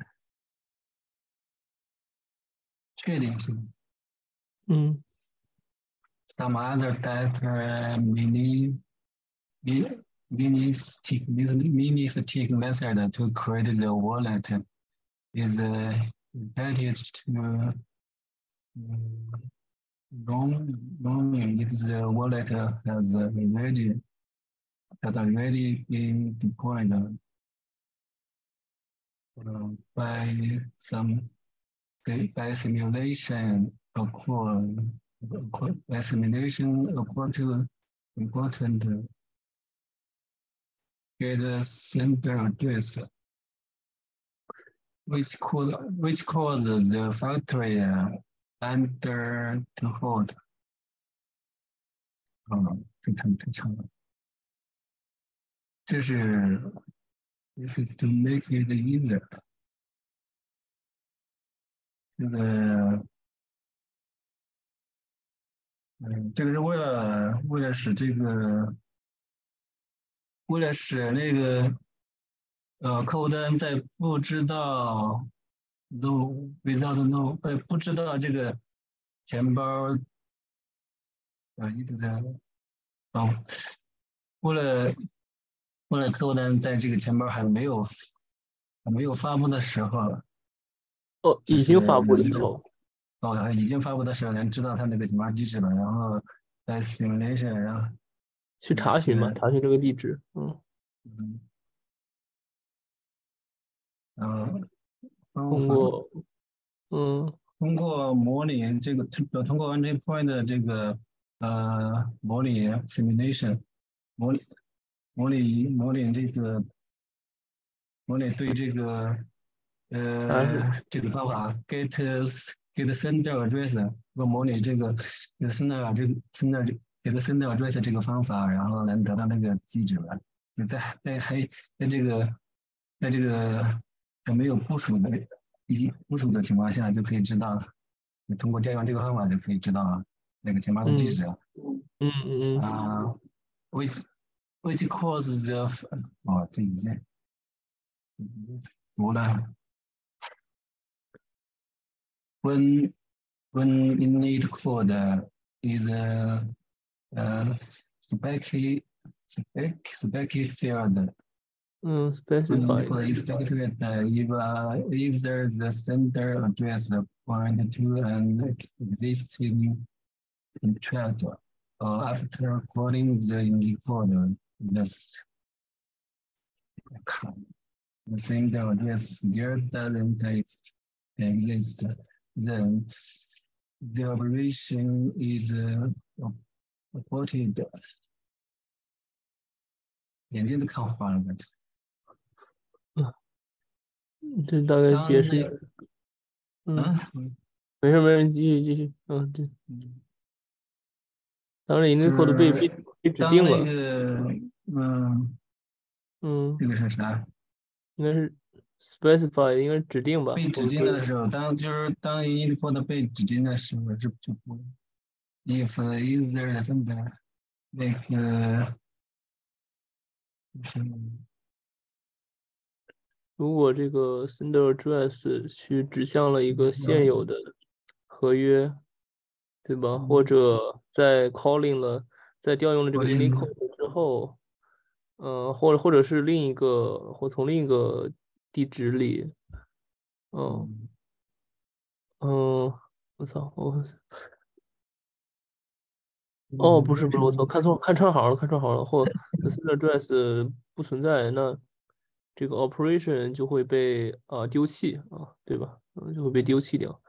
确定性嗯 some other data mini mini stick mini stick method to create the wallet is uh, intended to um, long long if the wallet has already has already been deployed uh, by some by simulation occur by simulation important important get center address which could which causes the factory under to hold 嗯，这太太长了。这是 this is to make it easier。这个，嗯，这个是为了为了使这个，为了使那个，呃，客户端在不知道 no without no 呃不知道这个钱包，呃一直在，哦，为了为了客户端在这个钱包还没有还没有发布的时候， 哦，已经发布了以后， 哦，已经发布的时候能知道它那个钱包地址了，然后在 simulation，然后去查询嘛，查询这个地址，嗯， 嗯，然后通过，嗯， 通过模拟这个通过 entry point 的这个呃模拟 simulation 模拟模拟模拟这个模拟对这个呃这个方法 get get sender address 通过模拟这个这个 sender 这个 sender get sender address 这个方法，然后能得到那个地址了。就在在还在这个在这个还没有部署的以及部署的情况下，就可以知道，通过调用这个方法就可以知道那个钱包的地址了。 嗯嗯嗯啊，which which causes the 哦，这已经读了。When when init code is a uh, spec spec specified 嗯，specify， is specified if uh, if there's a sender address point to an existing contract uh, after calling the encoder this the sender address there doesn't exist, then the operation is uh, aborted. 眼睛都看花了， 这大概解释，嗯， 嗯， 没事没事，继续继续，嗯，对，当然 init code 被被被指定了， 当那个，嗯嗯， 这个是啥？ 应该是 specify，应该是指定吧？ 被指定的时候，当就是当 init code 被指定的时候，这就不 if is there something 那个，嗯。 如果这个 sender address 去指向了一个现有的合约，对吧？ 嗯、 或者在 calling 了，在调用了这个 init code 之后，嗯、呃，或者或者是另一个，或从另一个地址里，嗯嗯，我操，我哦，不是不是，我操，看错看串行了，看串行了，或 sender address 不存在，那这个 operation 就会被啊、呃、丢弃啊，对吧？嗯，就会被丢弃掉。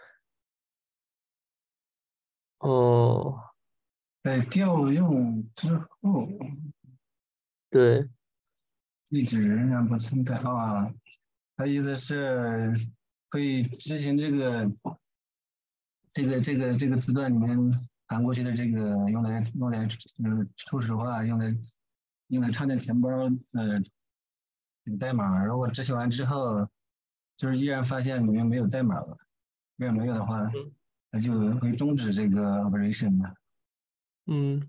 哦， 在调用之后， 对， 地址仍然不存在啊。他意思是可以执行这个这个这个这个字段里面含过去的这个用来用来呃初始化用来用来创建钱包呃这个代码，如果执行完之后，就是依然发现里面没有代码了，如果没有的话，那就会终止这个 operation 的。 嗯，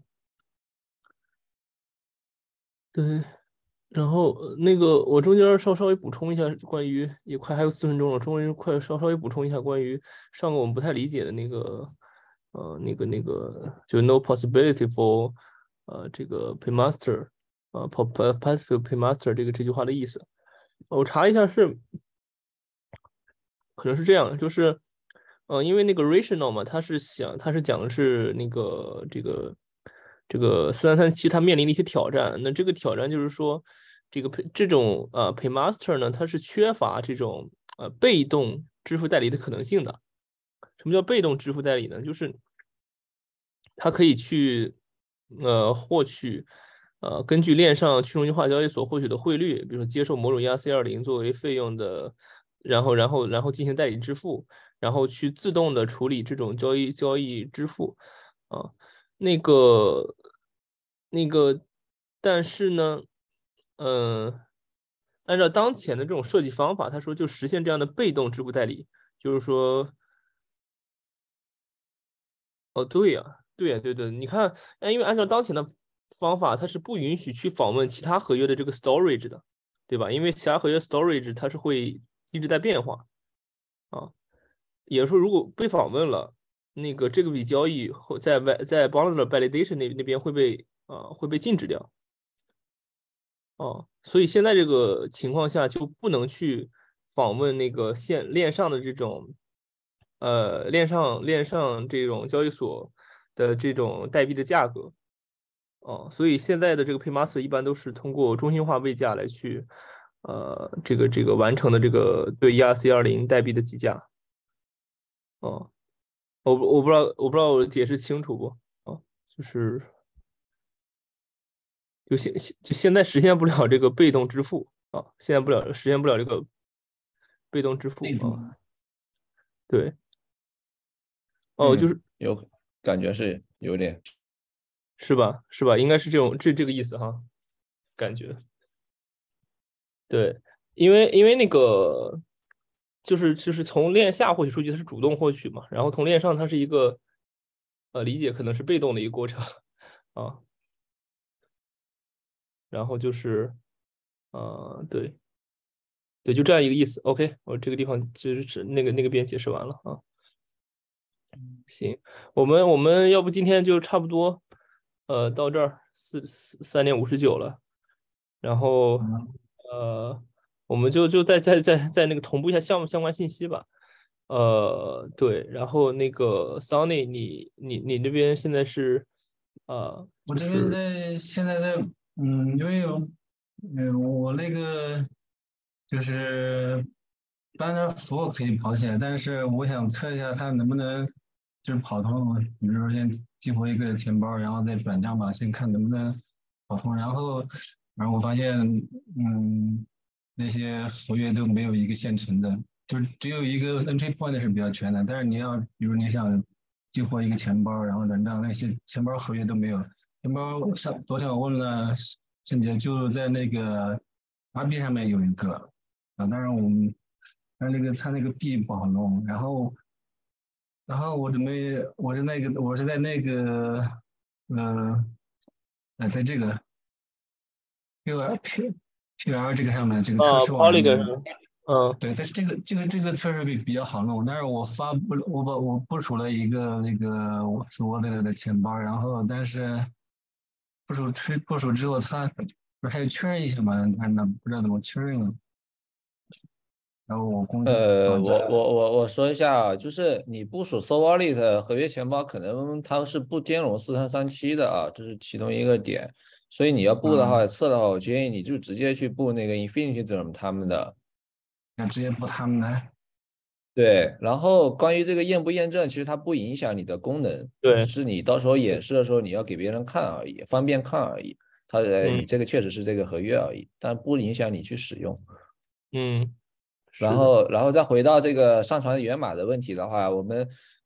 对。然后呃那个我中间稍稍微补充一下关于也快还有四分钟了，中间快稍稍微补充一下关于上个我们不太理解的那个呃那个那个就 no possibility for 呃这个 paymaster 呃 passive paymaster 这个这句话的意思，我查一下是可能是这样，就是呃因为那个 rational 嘛，它是想它是讲的是那个这个。这个四三三七它面临的一些挑战，那这个挑战就是说，这个这种呃 Paymaster 呢，它是缺乏这种呃被动支付代理的可能性的。什么叫被动支付代理呢？就是它可以去呃获取呃根据链上去中心化交易所获取的汇率，比如说接受某种 E R C 二零作为费用的，然后然后然后进行代理支付，然后去自动的处理这种交易交易支付啊。那个，那个，但是呢，嗯、呃，按照当前的这种设计方法，他说就实现这样的被动支付代理，就是说，哦，对呀，对呀，对对，你看，哎，因为按照当前的方法，它是不允许去访问其他合约的这个 storage 的，对吧？因为其他合约 storage 它是会一直在变化啊，也就是说，如果被访问了。那个这个笔交易会在外在 bundler validation 那那边会被啊、呃、会被禁止掉哦，所以现在这个情况下就不能去访问那个线链上的这种呃链上链上这种交易所的这种代币的价格哦，所以现在的这个 Paymaster 一般都是通过中心化位价来去呃这个这个完成的这个对 E R C 二零代币的计价哦。我我不知道，我不知道我解释清楚不啊？就是就现现就现在实现不了这个被动支付啊，现在不了实现不了这个被动支付啊。对，哦，就是有感觉是有点是吧？是吧？应该是这种这这个意思哈，感觉对，因为因为那个就是就是从链下获取数据，它是主动获取嘛，然后从链上它是一个呃理解可能是被动的一个过程啊。然后就是，呃，对，对，就这样一个意思。OK，我这个地方就是那个那个边解释完了啊。行，我们我们要不今天就差不多，呃，到这儿四四三点五十九了，然后呃，我们就就再再再再那个同步一下项目相关信息吧。呃，对，然后那个 Sunny，你你你那边现在是，呃， 我这边就是在现在在嗯，因为有嗯我那个就是搬的服务可以跑起来，但是我想测一下它能不能就是跑通，比如说先激活一个钱包，然后再转账吧，先看能不能跑通。然后然后我发现嗯那些合约都没有一个现成的，就是只有一个 entry point 是比较全的，但是你要比如你想激活一个钱包，然后转账那些钱包合约都没有。钱包上昨天我问了郑姐，就在那个 R B 上面有一个啊，当然我们但那个他那个币不好弄，然后然后我准备我是那个我是在那个呃呃在这个 Q R Q Q R 这个上面这个测啊试网上面。 ，Polygon，嗯对，但是这个这个这个测试比比较好弄，但是我发布我把我部署了一个那个我是我的的钱包，然后但是部署出部署之后，它不是还要确认一下嘛？他那不知道怎么确认了。然后我公司呃， 网站， 我我我我说一下啊，就是你部署 Solidity 合约钱包，可能它是不兼容四三三七的啊，这是其中一个点。所以你要布的话， 嗯， 测的话，我建议你就直接去布那个 Infinity 他们的。 要直接布他们的。 对，然后关于这个验不验证，其实它不影响你的功能，只对， 是你到时候演示的时候你要给别人看而已，方便看而已。它呃，你嗯这个确实是这个合约而已，但不影响你去使用。 嗯，是的， 然后，然后再回到这个上传源码的问题的话，我们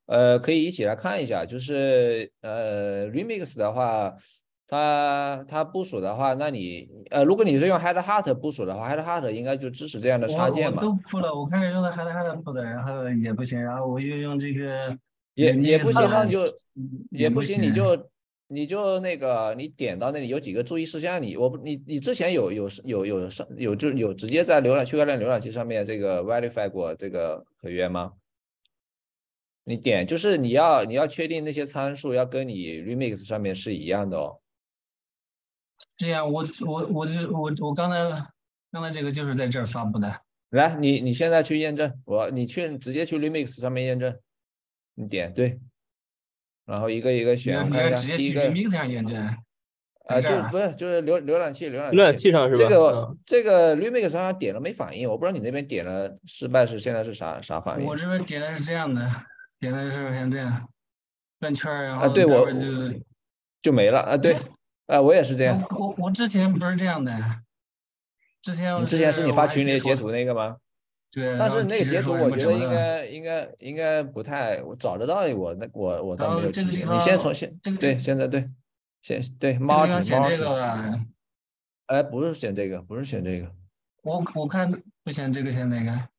呃，可以一起来看一下，就是呃 Remix 的话，它它部署的话，那你呃，如果你是用 HeadHeart 部署的话，HeadHeart 应该就支持这样的插我我件嘛。 都铺了，我开始用的还得还得铺的，然后也不行，然后我又用这个也也不 Remix 行，那的你就也不行， 也不行。 你就你就那个，你点到那里有几个注意事项，你我不你你之前有有有有上有就有直接在浏览区块链浏览器上面这个 verify 过这个合约吗？你点就是你要你要确定那些参数要跟你 Remix 上面是一样的哦。 这样我我我就我我刚才刚才这个就是在这儿发布的。 来，你你现在去验证，我你去直接去 Remix 上面验证，你点对，然后一个一个选， 你要你我看一下， 要直接去第一个。 Remix 上验证，在啊， 这儿。 就是不是就是浏浏览器浏览浏览器器上是吧？ 这个嗯， 这个 Remix 上点了没反应，我不知道你那边点了失败是现在是啥啥反应我这边点的是这样的，点的是像这样转圈儿，然啊？ 后待会对我儿就就没了啊，对啊，我也是这样。 我我我之前不是这样的，之前我你之前是你发是我还群里截截图， 图那个吗？ 对， 但然后是那个截图提示说什我觉得应么找不到， 该应该应该不太，我找得到我那我我倒然后没有提醒你。 这个地方先从现这个对现在对先对这个地方 Marty 选这个 Marty， 吧， 哎，不是选这个，不是选这个， 我我看不选这个选哪个？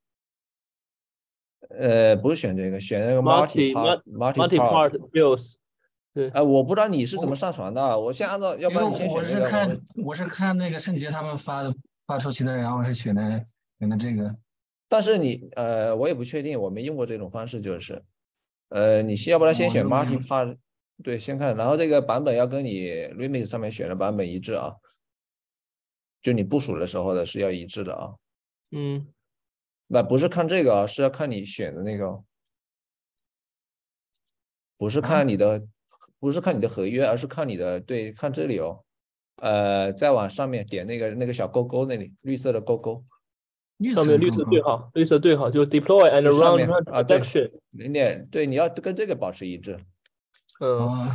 呃，不是选这个，选那个 Marty multi Part Marty multi Part。 part bills，对， 呃，我不知道你是怎么我上传的，我先按照，要因为不然你先我选这个，我是看们我是看那个圣杰他们发的发出去的，然后是选的选的这个。 但是你呃，我也不确定，我没用过这种方式，就是，呃，你先要不然先选我用 Marty Part， 对，先看，然后这个版本要跟你 Remix 上面选的版本一致啊，就你部署的时候的是要一致的啊， 嗯， 那不是看这个啊，是要看你选的那个，不是看你的，不是看你的合约，而是看你的，对，看这里哦，呃，再往上面点那个那个小勾勾那里，绿色的勾勾。 绿上面绿色勾勾色对号，绿色对号就是 deploy and 就上 run 面 run 啊，对， protection， 零点，对，你要跟这个保持一致。 嗯， 哦，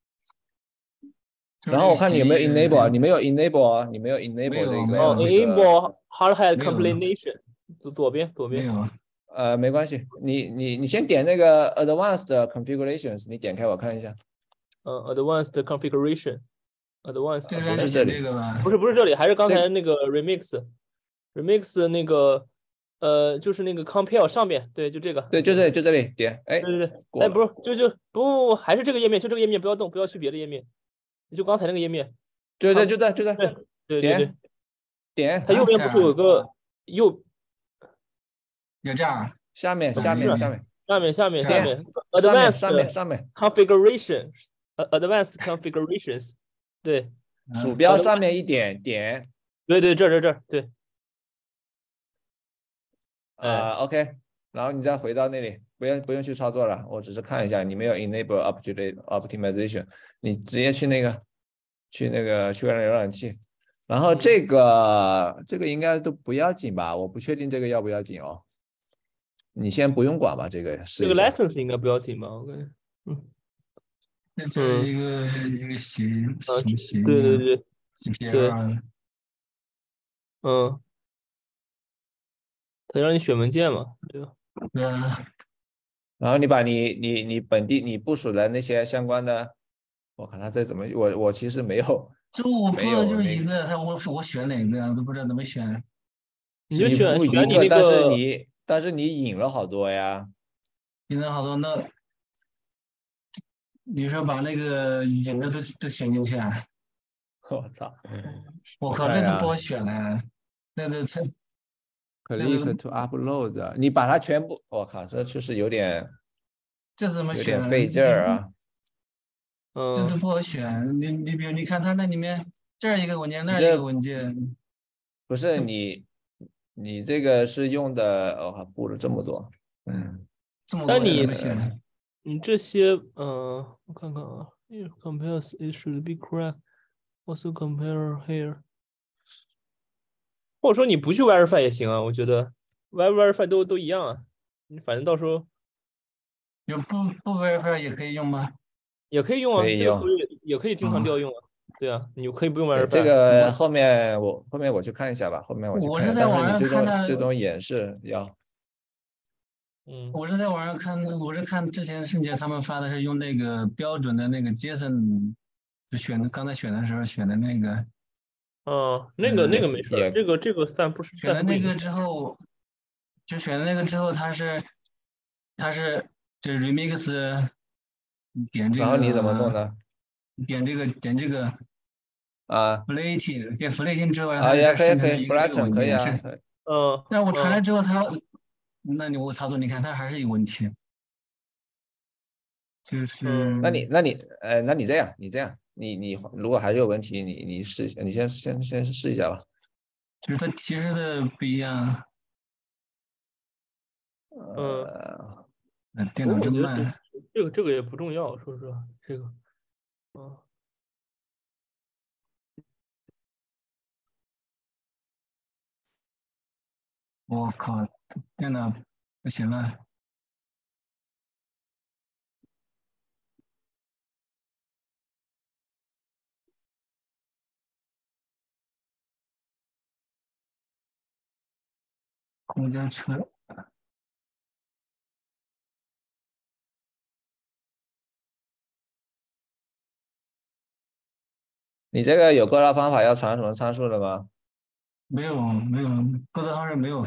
就是然后我看你有没有这个 enable 啊？ 协议你没有 enable 啊？你没有没 enable 这有没哦个这有个 ，enable hard hat 没有 combination，左左边左边， 没有， 呃，没关系，你你你先点那个 advanced configurations，你点开我看一下。 嗯，advanced configuration，advanced， 这个不让你选是这里这个吧。 不是不是这里，还是刚这才那个 remix，remix 那个呃就是那个 compile 上面，对，就这个， 对，就这里，就这里点，哎， 对对对， 过哎，不了。 是，就就不不不，还是这个页面，就这个页面，不要动，不要去别的页面，就刚才那个页面。 对对，就在就在， 对对对对点，点它右边不是有个右有这样， 下面下面下面下面下面下点面上面 advanced 上面上面 configuration，呃 advanced configurations，对鼠标上面一点点对对，这儿这儿这儿对， 啊，OK，然后你再回到那里，不用不用去操作了，我只是看一下你没有 enable update optimization，你直接去那个去那个区块链浏览器，然后这个这个应该都不要紧吧？我不确定这个要不要紧哦，你先不用管吧，这个试这个一下。 license 应该不要紧吧？我感觉，嗯这就是一个一个协啊， 协协议对对对 ，G P 对 L 啊， 嗯，它让你选文件嘛，对吧？ 对啊， 然后你把你你你本地你部署的那些相关的，我看他这怎么我我其实没有， 这我没铺的就是有那个一个，他我我选哪个都不知道怎么选。 你你就选不一个， 选你那但是个， 你但是你引了好多呀。 引了好多，那你说把那个引的都都选进去啊？ 我操！ 我靠， 看呀那都不好选了，那个太 ，click to upload，你把它全部，我靠，这确实有点这怎么有选？ 点费劲儿啊。 这都嗯， 不好选。你你比如你看它那里面这儿一个文件，那儿这一个文件， 不是你你这个是用的，我靠，布了这么多，嗯， 这么多那你怎么选？ 你这些，嗯，我看看啊 ，here compares it should be correct。Also compare here，或者说你不去 verify 也行啊，我觉得 ver verify 都都一样啊，你反正到时候有不不 verify 也可以用吗？ 也可以用啊， 可以用这个合约也可以经常调用啊，对啊，你可以不用对， verify。 这个后面我后面我去看一下吧，后面我去看一下， 我是在但是网上看你最终最到， 终演示要嗯， 我是在网上看，我是看之前圣杰他们发的是用那个标准的那个 JSON，就选的刚才选的时候选的那个， 哦，那个那嗯， 个没事儿， 也这个这个暂不是选了那个暂时不影响。 之后，就选了那个之后，它是它是这 remix，点这然后你怎么弄个呢？ 点这个点这个啊 flating，点 flating 之后，然后啊， 它就也再生成可以可以了一个这个 ，Flatten 文件， 可以啊， 是， 可以。 嗯但我传来嗯之后它，那你我操作，你看它还是有问题，就是嗯那你那你呃，那你这样，你这样，你你如果还是有问题，你你试一下，你先先先试一下吧。 就是它提示的不一样， 嗯， 呃， 呃，电脑不过我觉得这真慢。 这个这个也不重要，说实话，这个，嗯。 我靠，电脑不行了，公交车。 你这个有构造方法要传什么参数的吗？ 没有没有，构造方式没有。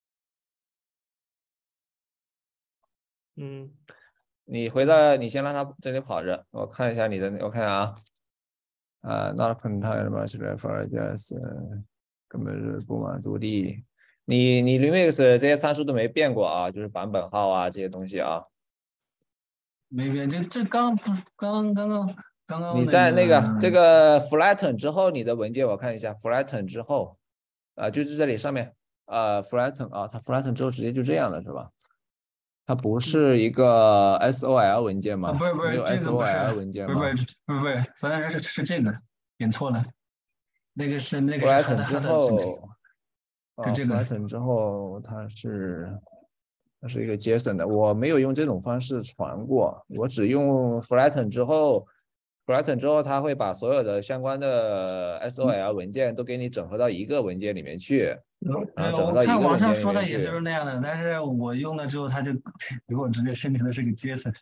嗯你回到你先让它这里跑着，我看一下你的，我看啊，啊，not compatible for just 根本是不满足的。你你 Remix 这些参数都没变过啊，就是版本号啊这些东西啊。 没变，这这刚不刚刚刚刚刚你那在那个这个个 Flatten 之后，你的文件我看一下 Flatten 之后，啊、就是这里上面啊、Flatten 啊，它 Flatten 之后直接就这样了是吧？它不是一个 S O L 文件啊， 吗？ 不是不是没有这个不是 S O L 文件不是不吗是不是不是，反正是是这个点错了，那个是那个是 head ？Flatten 之 head 是后，啊是这个， ，Flatten 之后它是它是一个 JSON 的，我没有用这种方式传过，我只用 Flatten 之后。Flatten 之后，它会把所有的相关的 S O L 文件都给你整合到一个文件里面去，然后对， 整合我看网到一个文上说的也件里面去。 都是那样的，但是我用了之后，它就给我直接生成的是个 JSON。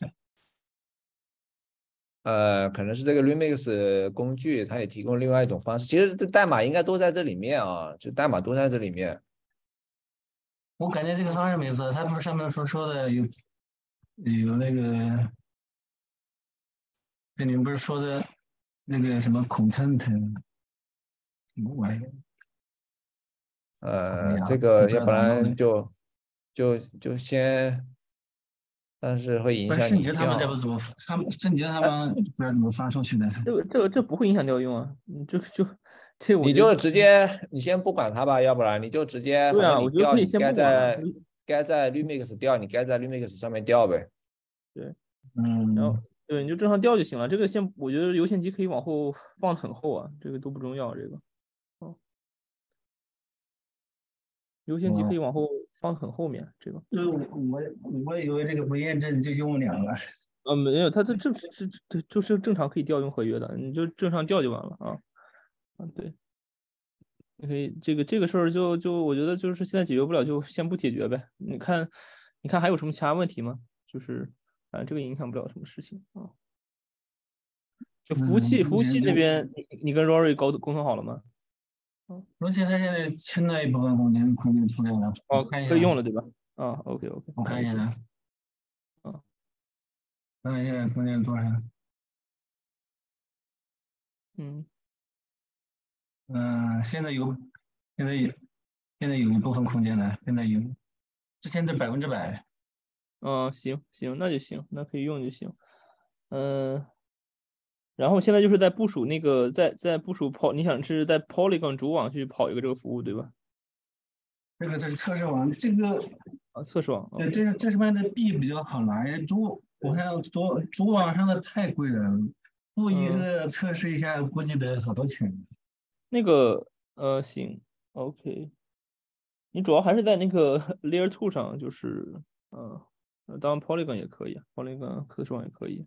呃，可能是这个 Remix 工具，它也提供另外一种方式。其实这代码应该都在这里面啊，这代码都在这里面。 我感觉这个方式没错，它不是上面说说的有有那个，这你们不是说的那个什么 content 什么玩意儿？哎呃， 呀， 这都不知个要不道咋弄的。 然就就就先，但是会影响不是圣杰你调。 他们这不怎么，他们圣杰他哎， 们不知道怎么发出去的。 这个这个这不会影响调用啊，你就就这我你就觉得直接，你先不管它吧，要不然你就直接，反正对啊， 你调， 我觉得可以你该先不管了， 在该在 Remix 调，你该在 Remix 上面调呗。 对，然后嗯， 对你就正常调就行了。这个先我觉得邮件机可以往后放很厚啊，这个都不重要。这个，哦，邮件机可以我往后放很后面。这个， 就我我以为这个不验证就用不了了。 呃，没有，它这这这这就是正常可以调用合约的，你就正常调就完了啊。啊，对，你可以这个这个事儿就就我觉得就是现在解决不了就先不解决呗。你看，你看还有什么其他问题吗？就是反正这个影响不了什么事情啊。就服务嗯， 器，服务器目前就那边你你跟 Rory 沟沟通好了吗？ 而且他现在清了一部分空间空间出来了，我哦， 看一下， 可以用了对吧？啊，OK OK， 我那就行。 看一下， 啊， 看看现在空间多少。 嗯嗯，现在有现在有现在有一部分空间了，现在有，之前的百分之百。 嗯，行行，那就行，那可以用就行。嗯，然后现在就是在部署那个在在部署跑，你想是在 Polygon 主网去跑一个这个服务对吧？ 这个是测试网，这个啊，测试网对， ，OK。 这是这上面的币比较好拿，主我看主主网上的太贵了，布一嗯， 个测试一下估计得好多钱。 那个呃行，OK，你主要还是在那个 Layer Two 上，就是嗯，呃当然 Polygon 也可以，Polygon 测试网也可以。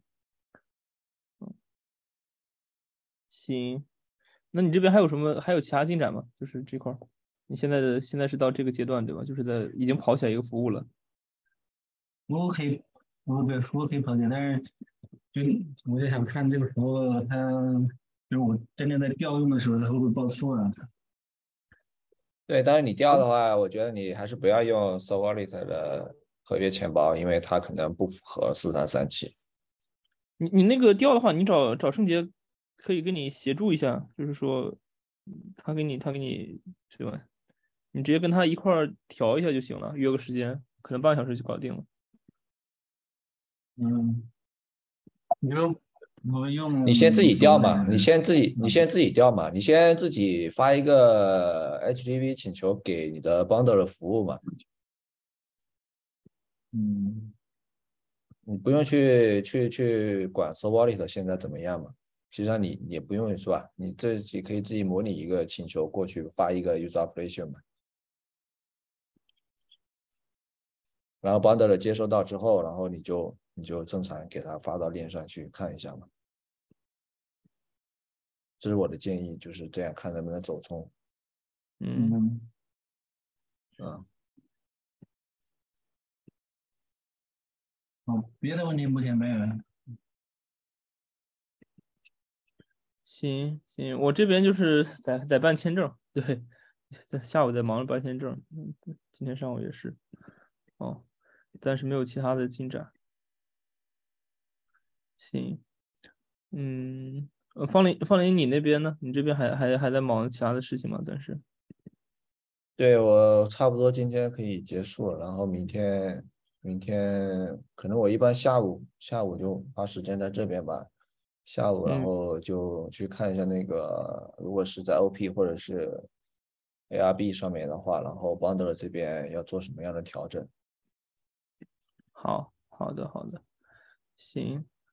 行，那你这边还有什么还有其他进展吗？就是这块儿，你现在的现在是到这个阶段对吧？就是在已经跑起来一个服务了。 服务可以服务对服务可以跑解，但是就我就想看这个服务它就是我真正在调用的时候它会不会报错啊？ 对，但是你调的话，我觉得你还是不要用 Solidity 的合约钱包，因为它可能不符合四三三七。 你你那个调的话，你找找盛杰可以给你协助一下，就是说他给你他给你对吧？你直接跟他一块儿调一下就行了，约个时间，可能半个小时就搞定了。 嗯，你说我用你先自己调嘛，你 Solidity 先自己你嗯先自己调嘛，你先自己发一个 H T T P 请求给你的 Bundle 的服务嘛， 嗯你不用去去去管 Solidity 现在怎么样嘛。实际上你也不用是吧？你自己可以自己模拟一个请求过去，发一个 user operation 嘛。然后 Bundle 接收到之后，然后你就你就正常给它发到链上去看一下嘛。这是我的建议，就是这样看能不能走通。 嗯， 嗯， 嗯， 哦，别的问题目前没有了。 行行，我这边就是在在办签证，对，在下午在忙着办签证，嗯，今天上午也是，哦，暂时没有其他的进展。行，嗯，呃，方林方林，你那边呢？你这边还还还在忙其他的事情吗？暂时？ 对，我差不多今天可以结束了，然后明天明天可能我一般下午下午就花时间在这边吧，下午然嗯， 后就去看一下那个，如果是在 O P 或者是 A R B 上面的话，然后 Bundle 这边要做什么样的调整。 好好的好的，行。